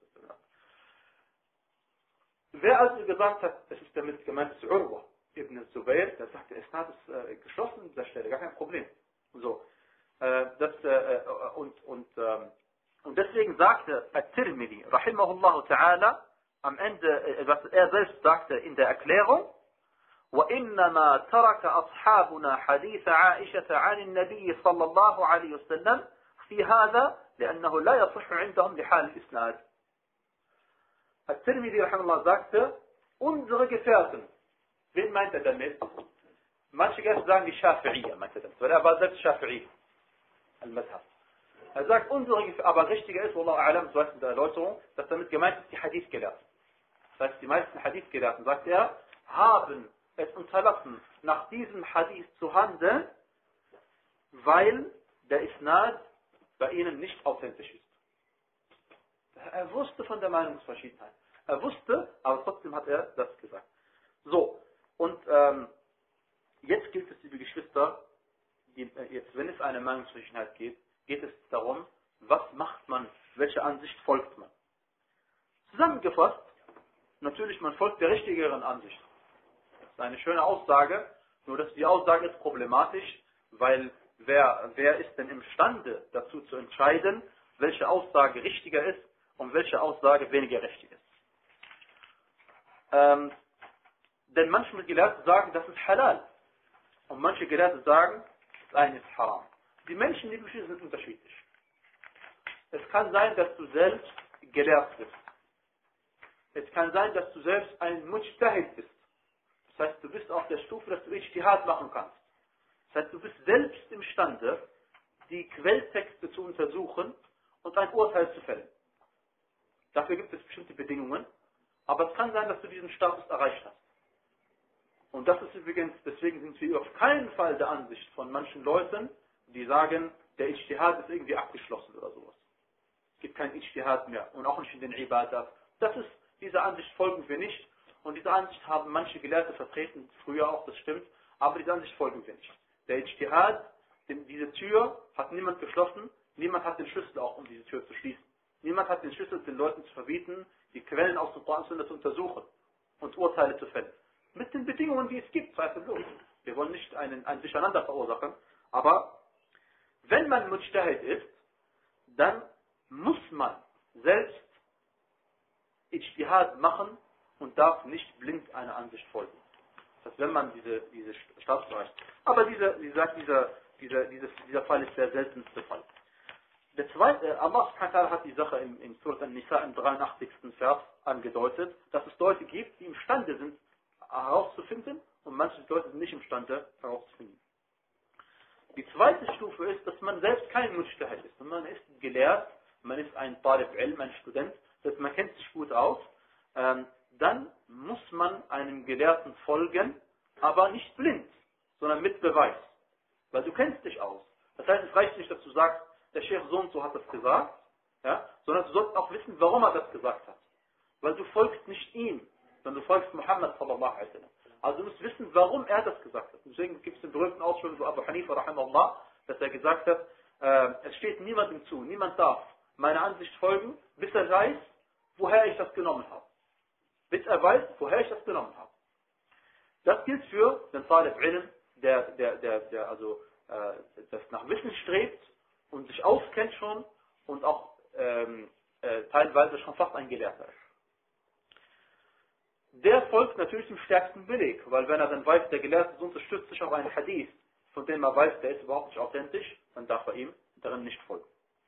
Wer also gesagt hat, es ist damit gemeint, ist Urwa ibn Zubayr, der sagt, der Isnad ist äh, geschlossen an dieser Stelle, gar kein Problem. So, äh, das, äh, und, und, ähm, und deswegen sagte At-Tirmidhi, rahimahullah ta'ala, am Ende, äh, was er selbst sagte in der Erklärung, وإنما ترك أصحابنا حديث عائشة عن النبي صلى الله عليه وسلم في هذا لأنه لا يصح عندهم لحال الإسناد. At-Tirmidhi rahimahullah sagte, unsere Gefährten, wen meint er damit? Manche Gäste sagen die Schafi'iyya, meint er damit, weil er war selbst Schafi'i, al-Madhab. Er sagt, unsere Gefährten, aber richtiger ist, Wallahu a'lam, so heißt in der Erläuterung, dass damit gemeint ist, die Hadith-Gelehrten. Das heißt, die meisten Hadith-Gelehrten, sagt er, haben es unterlassen, nach diesem Hadith zu handeln, weil der Isnad bei ihnen nicht authentisch ist. Er wusste von der Meinungsverschiedenheit. Er wusste, aber trotzdem hat er das gesagt. So, und ähm, jetzt gilt es, liebe Geschwister, die, äh, jetzt, wenn es eine Meinungsverschiedenheit geht, geht es darum, was macht man, welche Ansicht folgt man. Zusammengefasst, natürlich, man folgt der richtigeren Ansicht. Das ist eine schöne Aussage, nur dass die Aussage ist problematisch, weil wer, wer ist denn imstande dazu zu entscheiden, welche Aussage richtiger ist und welche Aussage weniger richtig ist. Ähm, denn manche Gelehrte sagen, das ist halal. Und manche Gelehrte sagen, das eine ist haram. Die Menschen, die sind unterschiedlich. Es kann sein, dass du selbst gelehrt bist. Es kann sein, dass du selbst ein Mujtahid bist. Das heißt, du bist auf der Stufe, dass du Ijtihad machen kannst. Das heißt, du bist selbst imstande, die Quelltexte zu untersuchen und ein Urteil zu fällen. Dafür gibt es bestimmte Bedingungen, aber es kann sein, dass du diesen Status erreicht hast. Und das ist übrigens, deswegen sind wir auf keinen Fall der Ansicht von manchen Leuten, die sagen, der Ijtihad ist irgendwie abgeschlossen oder sowas. Es gibt kein Ijtihad mehr und auch nicht in den Ibadat. Das ist, dieser Ansicht folgen wir nicht und diese Ansicht haben manche Gelehrte vertreten, früher auch, das stimmt, aber dieser Ansicht folgen wir nicht. Der Ijtihad, diese Tür hat niemand geschlossen, niemand hat den Schlüssel auch, um diese Tür zu schließen. Niemand hat den Schlüssel, den Leuten zu verbieten, die Quellen aus dem Koran zu untersuchen und Urteile zu fällen. Mit den Bedingungen, die es gibt, zweifellos. Wir wollen nicht einen, ein Durcheinander verursachen, aber wenn man Mujtahid ist, dann muss man selbst Ijtihad machen und darf nicht blind einer Ansicht folgen. Das heißt, wenn man diese, diese Staatsbereich. Aber dieser, wie gesagt, dieser, dieser, dieses, dieser Fall ist der seltenste Fall. Der zweite, Allah subhanahu wa ta'ala hat die Sache in, in Surat An-Nisa im dreiundachtzigsten Vers angedeutet, dass es Leute gibt, die imstande sind, herauszufinden und manche Leute sind nicht imstande, herauszufinden. Die zweite Stufe ist, dass man selbst kein Mujtahid ist. Man ist gelehrt, man ist ein Talib Ilm, ein Student, das heißt, man kennt sich gut aus, ähm, dann muss man einem Gelehrten folgen, aber nicht blind, sondern mit Beweis. Weil du kennst dich aus. Das heißt, es reicht nicht, dass du sagst, der Sheikh so und so hat das gesagt, ja, sondern du sollst auch wissen, warum er das gesagt hat. Weil du folgst nicht ihm, sondern du folgst Muhammad sallallahu alaihi wasallam. Also du musst wissen, warum er das gesagt hat. Deswegen gibt es den berühmten Ausspruch von Abu Hanifa rahimahullah, dass er gesagt hat, äh, es steht niemandem zu, niemand darf meiner Ansicht folgen, bis er weiß, woher ich das genommen habe. Bis er weiß, woher ich das genommen habe. Das gilt für den Talib Ilm, der, der, der, der also äh, das nach Wissen strebt und sich auskennt schon und auch ähm, äh, teilweise schon fast ein Gelehrter ist. Der folgt natürlich dem stärksten Beleg, weil wenn er dann weiß, der Gelehrte unterstützt sich auf einen Hadith, von dem er weiß, der ist überhaupt nicht authentisch, dann darf er ihm darin nicht folgen.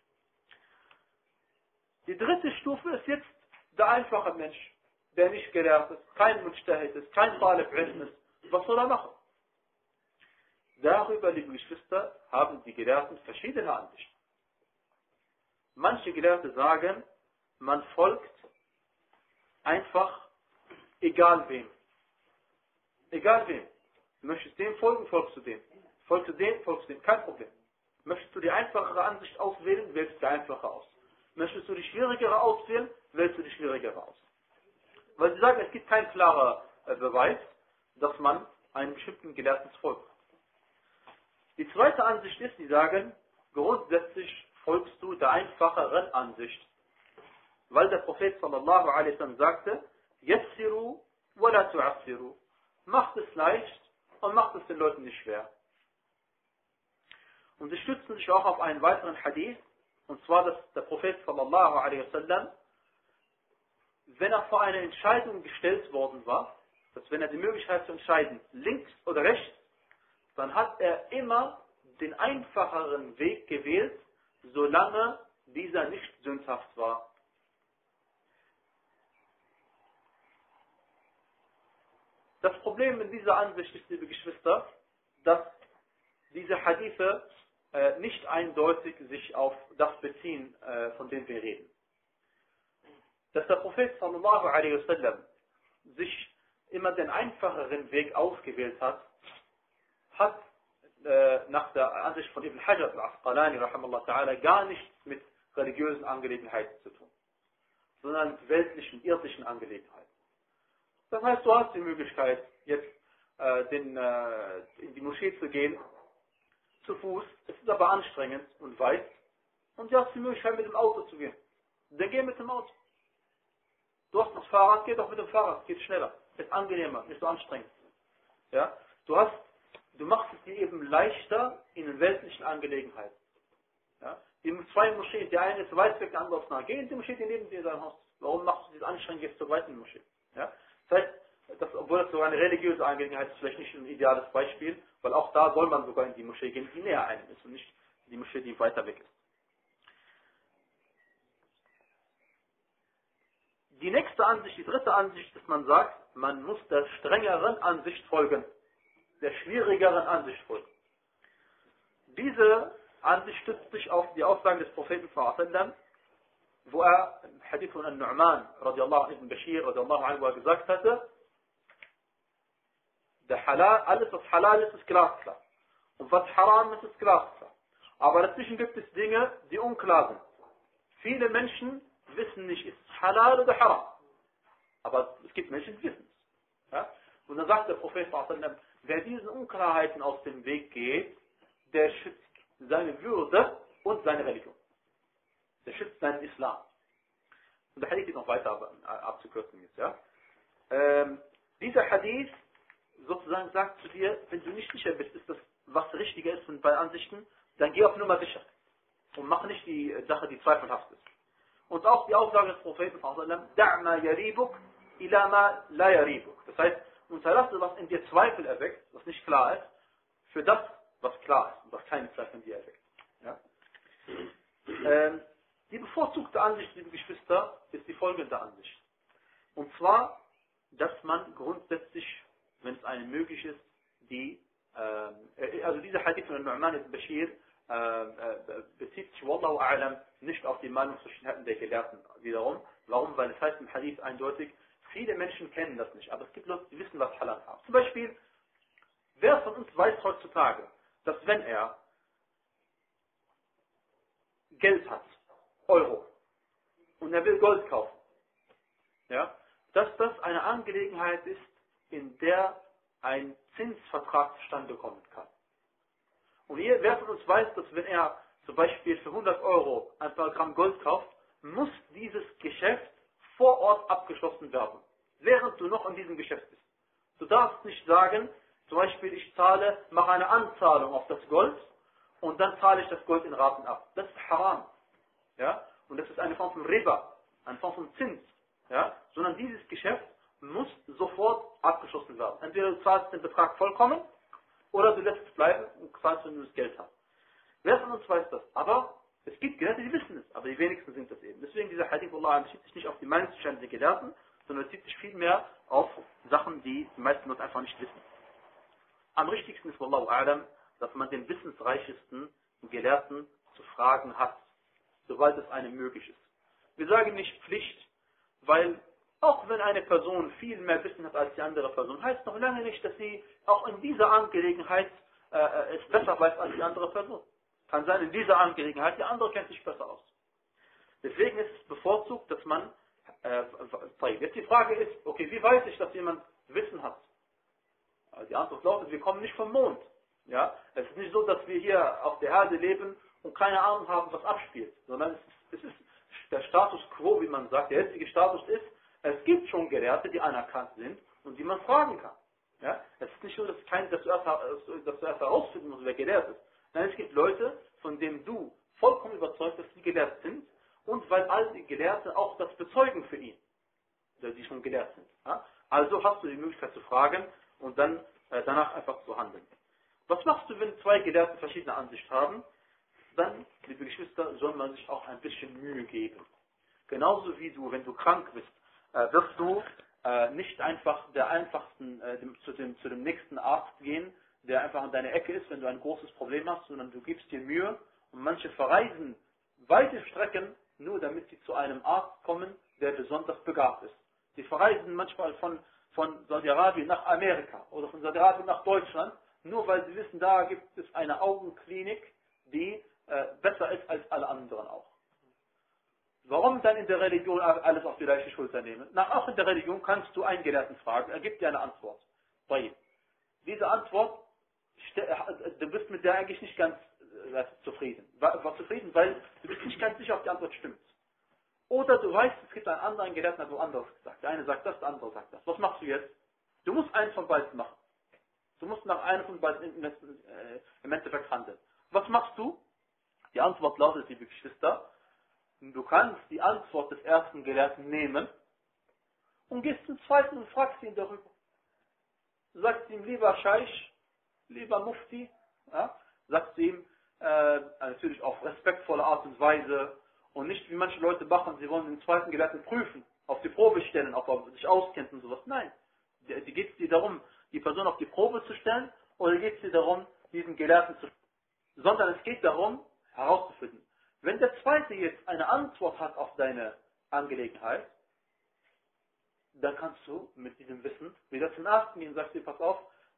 Die dritte Stufe ist jetzt der einfache Mensch, der nicht gelehrt ist, kein Mujtahid ist, kein Talib Ilm ist. Was soll er machen? Darüber, liebe Geschwister, haben die Gelehrten verschiedene Ansichten. Manche Gelehrte sagen, man folgt einfach egal wem. Egal wem. Möchtest du dem folgen, folgst du dem. Folgst du dem, folgst du dem. Kein Problem. Möchtest du die einfachere Ansicht auswählen, wählst du die einfache aus. Möchtest du die schwierigere auswählen, wählst du die schwierigere aus. Weil sie sagen, es gibt keinen klaren äh, Beweis, dass man einem bestimmten Gelehrten folgt. Die zweite Ansicht ist, die sagen, grundsätzlich folgst du der einfacheren Ansicht. Weil der Prophet sallallahu alaihi wasallam sagte, Yassiru wa la tu'assiru. Macht es leicht und macht es den Leuten nicht schwer. Und sie stützen sich auch auf einen weiteren Hadith, und zwar, dass der Prophet sallallahu alaihi wasallam, wenn er vor eine Entscheidung gestellt worden war, dass wenn er die Möglichkeit zu entscheiden, links oder rechts, dann hat er immer den einfacheren Weg gewählt, solange dieser nicht sündhaft war. Das Problem in dieser Ansicht ist, liebe Geschwister, dass diese Hadithe äh, nicht eindeutig sich auf das beziehen, äh, von dem wir reden. Dass der Prophet sallallahu alaihi wasallam sich immer den einfacheren Weg ausgewählt hat, hat äh, nach der Ansicht von Ibn Hajar al-Asqalani rahimahullah ta'ala gar nichts mit religiösen Angelegenheiten zu tun, sondern mit weltlichen, irdischen Angelegenheiten. Das heißt, du hast die Möglichkeit, jetzt äh, den, äh, in die Moschee zu gehen, zu Fuß. Es ist aber anstrengend und weit. Und du hast die Möglichkeit, mit dem Auto zu gehen. Dann geh mit dem Auto. Du hast das Fahrrad, geh doch mit dem Fahrrad, geht schneller. Ist angenehmer, nicht so anstrengend. Ja? Du hast, du machst es dir eben leichter in den weltlichen Angelegenheiten. Ja? Die zwei Moscheen, der eine ist weit weg, der andere ist nah. Geh in die Moschee, die neben dir sein Haus. Warum machst du diese anstrengend, gehst du weit in die Moschee? Ja? Das heißt, das, obwohl das so eine religiöse Angelegenheit ist, vielleicht nicht ein ideales Beispiel, weil auch da soll man sogar in die Moschee gehen, die näher einem ist und nicht die Moschee, die weiter weg ist. Die nächste Ansicht, die dritte Ansicht, dass man sagt, man muss der strengeren Ansicht folgen, der schwierigeren Ansicht folgen. Diese Ansicht stützt sich auf die Aussagen des Propheten sallallahu alaihi wasallam, wo er im Hadith von An-Nu'man radiallahu ibn Bashir radiallahu anhu gesagt hatte, Der Halal, alles was halal ist, ist glasklar. Und was haram ist, ist glasklar. Aber dazwischen gibt es Dinge, die unklar sind. Viele Menschen wissen nicht, ist es halal oder haram. Aber es gibt Menschen, die wissen es. Ja? Und dann sagt der Prophet, wer diesen Unklarheiten aus dem Weg geht, der schützt seine Würde und seine Religion. Der schützt seinen Islam. Und der Hadith geht noch weiter abzukürzen jetzt. Ja? Ähm, dieser Hadith sozusagen sagt zu dir, wenn du nicht sicher bist, ist das was richtiger ist bei Ansichten, dann geh auf Nummer sicher. Und mach nicht die Sache, die zweifelhaft ist. Und auch die Aussage des Propheten, Da'ma yaribuk ila ma la yaribuk. Das heißt, unterlasse, was in dir Zweifel erweckt, was nicht klar ist, für das, was klar ist und was keine Zweifel in dir erweckt. Ja? Ähm, die bevorzugte Ansicht, liebe Geschwister, ist die folgende Ansicht. Und zwar, dass man grundsätzlich, wenn es einem möglich ist, die, äh, also dieser Hadith von Nu'man ibn Bashir äh, äh, bezieht sich, Wallahu a'lam, nicht auf die Meinungsverschiedenheiten der Gelehrten wiederum. Warum? Weil es heißt im Hadith eindeutig, viele Menschen kennen das nicht, aber es gibt Leute, die wissen, was Halal ist. Zum Beispiel, wer von uns weiß heutzutage, dass wenn er Geld hat, Euro, und er will Gold kaufen, ja, dass das eine Angelegenheit ist, in der ein Zinsvertrag zustande kommen kann. Und hier, wer von uns weiß, dass wenn er zum Beispiel für hundert Euro ein paar Gramm Gold kauft, muss dieses Geschäft vor Ort abgeschlossen werden, während du noch in diesem Geschäft bist. Du darfst nicht sagen, zum Beispiel ich zahle, mache eine Anzahlung auf das Gold und dann zahle ich das Gold in Raten ab. Das ist haram. Ja? Und das ist eine Form von Riba, eine Form von Zins. Ja? Sondern dieses Geschäft muss sofort abgeschlossen werden. Entweder du zahlst den Betrag vollkommen oder du lässt es bleiben und zahlst, wenn du das Geld hast. Wer von uns weiß das? Aber es gibt Gelehrte, die wissen es, aber die wenigsten sind das eben. Deswegen dieser Hadith Allah bezieht sich nicht auf die Meinungsstände der Gelehrten, sondern bezieht sich vielmehr auf Sachen, die die meisten Leute einfach nicht wissen. Am richtigsten ist Wallahu a'lam, dass man den wissensreichesten Gelehrten zu fragen hat, sobald es einem möglich ist. Wir sagen nicht Pflicht, weil auch wenn eine Person viel mehr Wissen hat als die andere Person, heißt noch lange nicht, dass sie auch in dieser Angelegenheit äh, es besser weiß als die andere Person. Kann sein, in dieser Angelegenheit, die andere kennt sich besser aus. Deswegen ist es bevorzugt, dass man, äh, jetzt die Frage ist, okay, wie weiß ich, dass jemand Wissen hat? Die Antwort lautet, wir kommen nicht vom Mond. Ja? Es ist nicht so, dass wir hier auf der Erde leben und keine Ahnung haben, was abspielt, sondern es ist, es ist der Status quo, wie man sagt, der jetzige Status ist, es gibt schon Gelehrte, die anerkannt sind und die man fragen kann. Ja? Es ist nicht so, dass, kein, dass, du erst, dass du erst herausfinden musst, wer gelehrt ist. Nein, es gibt Leute, von denen du vollkommen überzeugt, dass sie gelehrt sind und weil all die Gelehrte auch das bezeugen für ihn, die schon gelehrt sind. Ja? Also hast du die Möglichkeit zu fragen und dann äh, danach einfach zu handeln. Was machst du, wenn zwei Gelehrte verschiedene Ansicht haben? Dann, liebe Geschwister, soll man sich auch ein bisschen Mühe geben. Genauso wie du, wenn du krank bist, äh, wirst du äh, nicht einfach der einfachsten äh, dem, zu, dem, zu dem nächsten Arzt gehen, der einfach an deiner Ecke ist, wenn du ein großes Problem hast, sondern du gibst dir Mühe und manche verreisen weite Strecken, nur damit sie zu einem Arzt kommen, der besonders begabt ist. Sie verreisen manchmal von, von Saudi-Arabien nach Amerika oder von Saudi-Arabien nach Deutschland, nur weil sie wissen, da gibt es eine Augenklinik, die äh, besser ist als alle anderen auch. Warum dann in der Religion alles auf die leichte Schulter nehmen? Nach auch in der Religion kannst du einen Gelehrten fragen, er gibt dir eine Antwort. Diese Antwort, du bist mit der eigentlich nicht ganz äh, zufrieden. War, war zufrieden, weil du bist nicht ganz sicher, ob die Antwort stimmt. Oder du weißt, es gibt einen anderen Gelehrten, der hat was anderes gesagt. Der eine sagt das, der andere sagt das. Was machst du jetzt? Du musst eins von beiden machen. Du musst nach einem von beiden äh, im Endeffekt handeln. Was machst du? Die Antwort lautet, liebe Geschwister, du kannst die Antwort des ersten Gelehrten nehmen und gehst zum zweiten und fragst ihn darüber. Du sagst ihm, lieber Scheich, lieber Mufti, ja, sagst du ihm äh, natürlich auf respektvolle Art und Weise und nicht wie manche Leute machen, sie wollen den zweiten Gelehrten prüfen, auf die Probe stellen, ob er sich auskennt und sowas. Nein, die, die geht es dir darum, die Person auf die Probe zu stellen oder geht es dir darum, diesen Gelehrten zu sondern es geht darum, herauszufinden. Wenn der Zweite jetzt eine Antwort hat auf deine Angelegenheit, dann kannst du mit diesem Wissen wieder zum Arzt gehen und sagst dir, pass auf,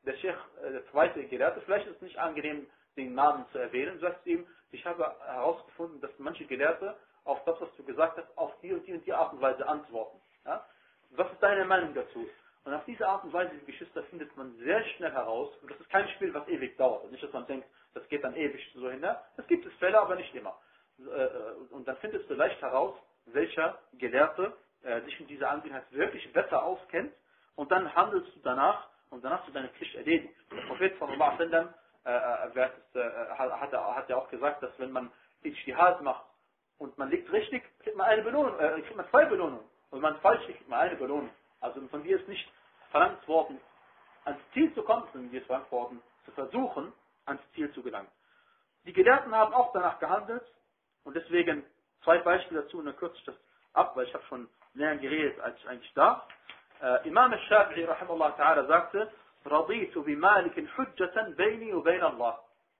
der Sheikh, äh, der zweite Gelehrte, vielleicht ist es nicht angenehm, den Namen zu erwähnen, sagt ihm, ich habe herausgefunden, dass manche Gelehrte auf das, was du gesagt hast, auf die und die und die Art und Weise antworten. Ja? Was ist deine Meinung dazu? Und auf diese Art und Weise, die Geschwister, findet man sehr schnell heraus, und das ist kein Spiel, was ewig dauert. Also nicht, dass man denkt, das geht dann ewig so hin. Es gibt es Fälle, aber nicht immer. Und dann findest du leicht heraus, welcher Gelehrte äh, sich in dieser Angelegenheit wirklich besser auskennt, und dann handelst du danach, und dann hast du deine Pflicht erledigt. Der Prophet sallallahu alaihi wasallam äh, äh, hat, hat ja auch gesagt, dass wenn man Ijtihad macht und man liegt richtig, kriegt man eine Belohnung, äh, kriegt man zwei Belohnungen. Und wenn man falsch liegt, kriegt man eine Belohnung. Also von dir ist nicht verlangt worden, ans Ziel zu kommen, sondern dir ist verlangt worden, zu versuchen, ans Ziel zu gelangen. Die Gelehrten haben auch danach gehandelt, und deswegen zwei Beispiele dazu, und dann kürze ich das ab, weil ich habe schon länger geredet, als ich eigentlich darf. Äh, Imam al-Shafi'i rahimahullah ta'ala sagte, رضيت بمالك حجة بيني وبين الله.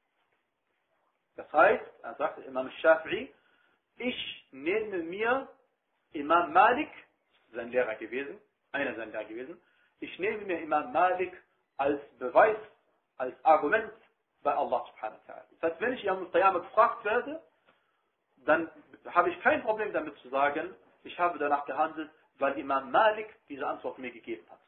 Das heißt, er sagte Imam al-Shafi'i, ich nehme mir Imam Malik, sein Lehrer gewesen, einer seiner Lehrer gewesen, ich nehme mir Imam Malik als Beweis, als Argument bei Allah subhanahu wa ta'ala. Das heißt, wenn ich Yawm al-Qiyamah gefragt werde, dann habe ich kein Problem damit zu sagen, ich habe danach gehandelt, weil Imam Malik diese Antwort mir gegeben hat.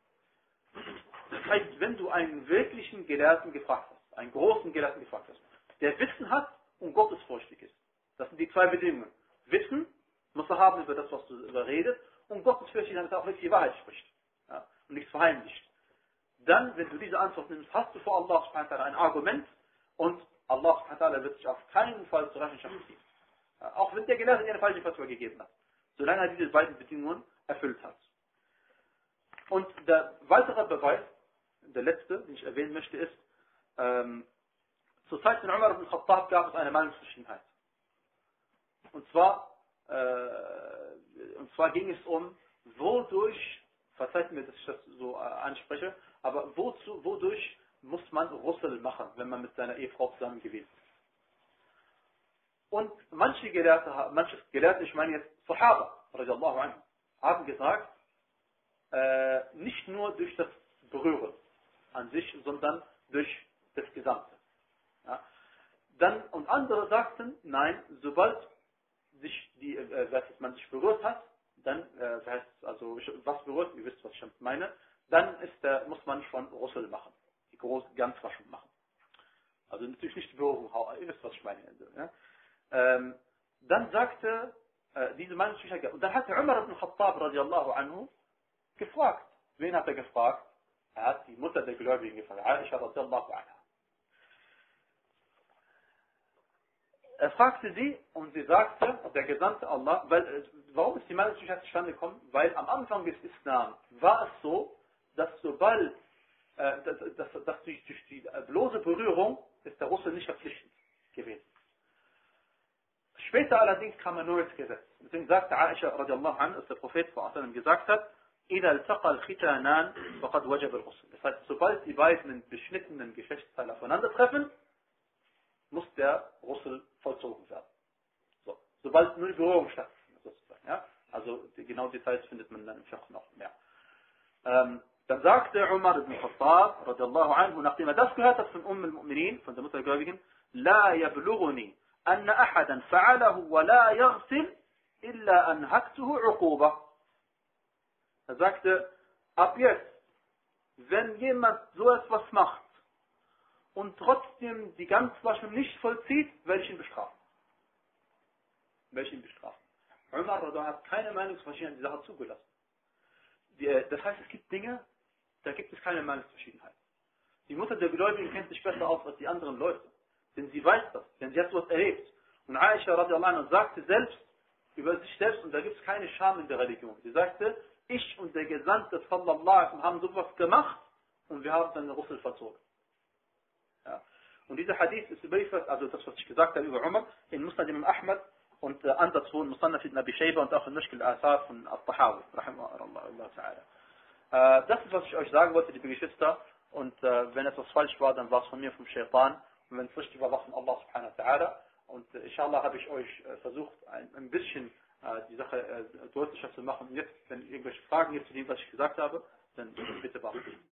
Das heißt, wenn du einen wirklichen Gelehrten gefragt hast, einen großen Gelehrten gefragt hast, der Wissen hat und gottesfürchtig ist, das sind die zwei Bedingungen. Wissen muss er haben über das, was du überredest, und gottesfürchtig, damit er auch wirklich die Wahrheit spricht, ja, und nichts verheimlicht. Dann, wenn du diese Antwort nimmst, hast du vor Allah subhanahu wa ta'ala ein Argument, und Allah subhanahu wa ta'ala wird sich auf keinen Fall zur Rechenschaft ziehen. Ja, auch wenn der Gelehrte dir eine falsche Fatwa gegeben hat, solange er diese beiden Bedingungen erfüllt hat. Und der weitere Beweis, der letzte, den ich erwähnen möchte, ist, ähm, zur Zeit von Umar ibn Khattab gab es eine Meinungsverschiedenheit. Und zwar, äh, und zwar ging es um, wodurch, verzeiht mir, dass ich das so äh, anspreche, aber wozu, wodurch muss man Ghusl machen, wenn man mit seiner Ehefrau zusammen gewesen ist. Und manche Gelehrte, manche Gelehrte, ich meine jetzt Sahaba, radiallahu anhu, haben gesagt, äh, nicht nur durch das Berühren an sich, sondern durch das Gesamte. Ja. Dann, und andere sagten, nein, sobald sich die, äh, man sich berührt hat, dann, äh, heißt, also was berührt, ihr wisst, was ich meine, dann ist, äh, muss man schon Ghusl machen, die große Ganzwaschung machen. Also natürlich nicht die Berührung, ihr wisst, was ich meine. Ja. Ähm, dann sagte äh, diese Meinungsverschiedenheit, und dann hat Umar ibn Khattab radiallahu anhu gefragt. Wen hat er gefragt? Er hat die Mutter der Gläubigen gefragt, Aisha radiallahu anha. Er fragte sie, und sie sagte, der Gesandte Allah, weil, äh, warum ist die Meinungsverschiedenheit zustande gekommen? Weil am Anfang des Islam war es so, dass sobald, äh, dass, dass, dass durch, durch die bloße Berührung ist der Ghusl nicht verpflichtend gewesen. Später allerdings kam ein neues Gesetz. Deswegen sagte Aisha radiallahu anha, dass der Prophet gesagt hat, إِذَا الْتَقَى الْخِتَانَانِ فَقَدْ وَجَبَ الْغُسْلُ. Das heißt, sobald die beiden beschnittenen Geschlechtsteile aufeinandertreffen, muss der Ghusl vollzogen werden. So. Sobald nur die Berührung stattfindet, sozusagen. Ja? Also die genauen Details findet man dann im Fiqh noch mehr. Ähm, dann sagte Umar ibn Khattab, radiallahu anhu, nachdem er das gehört hat von Umm al-Mu'minin, von der Mutter der Gläubigen, لَا يَبْلُغُنِي أن أحدا فعله ولا يغسل إلا أنهكته عقوبة. Er sagte, ab jetzt, wenn jemand so etwas macht und trotzdem die Ganzwaschung nicht vollzieht, werde ich ihn bestrafen. Werde ich ihn bestrafen. Umar hat keine Meinungsverschiedenheit in die Sache zugelassen. Das heißt, es gibt Dinge, da gibt es keine Meinungsverschiedenheit. Die Mutter der Gläubigen kennt sich besser aus als die anderen Leute. Denn sie weiß das, denn sie hat sowas erlebt. Und Aisha radiallahu anha sagte selbst über sich selbst, und da gibt es keine Scham in der Religion. Sie sagte, ich und der Gesandte sallallahu alaihi wasallam haben sowas gemacht und wir haben dann den Ghusl verzogen. Ja. Und dieser Hadith ist überliefert, also das, was ich gesagt habe über Umar, in Musnad Imam Ahmad und äh, anderswo in Musannaf ibn Abi Shayba und auch in Mushkil al-Athar von Al-Tahawi, rahimahullah ta'ala. Äh, das ist, was ich euch sagen wollte, liebe Geschwister. Und äh, wenn etwas falsch war, dann war es von mir, vom Shaitan. Und wenn es richtig war, war von Allah subhanahu wa ta'ala. Und äh, inshallah habe ich euch äh, versucht, ein, ein bisschen äh, die Sache äh, deutlicher zu machen. Und jetzt, wenn ihr irgendwelche Fragen gibt zu dem, was ich gesagt habe, dann bitte beachten.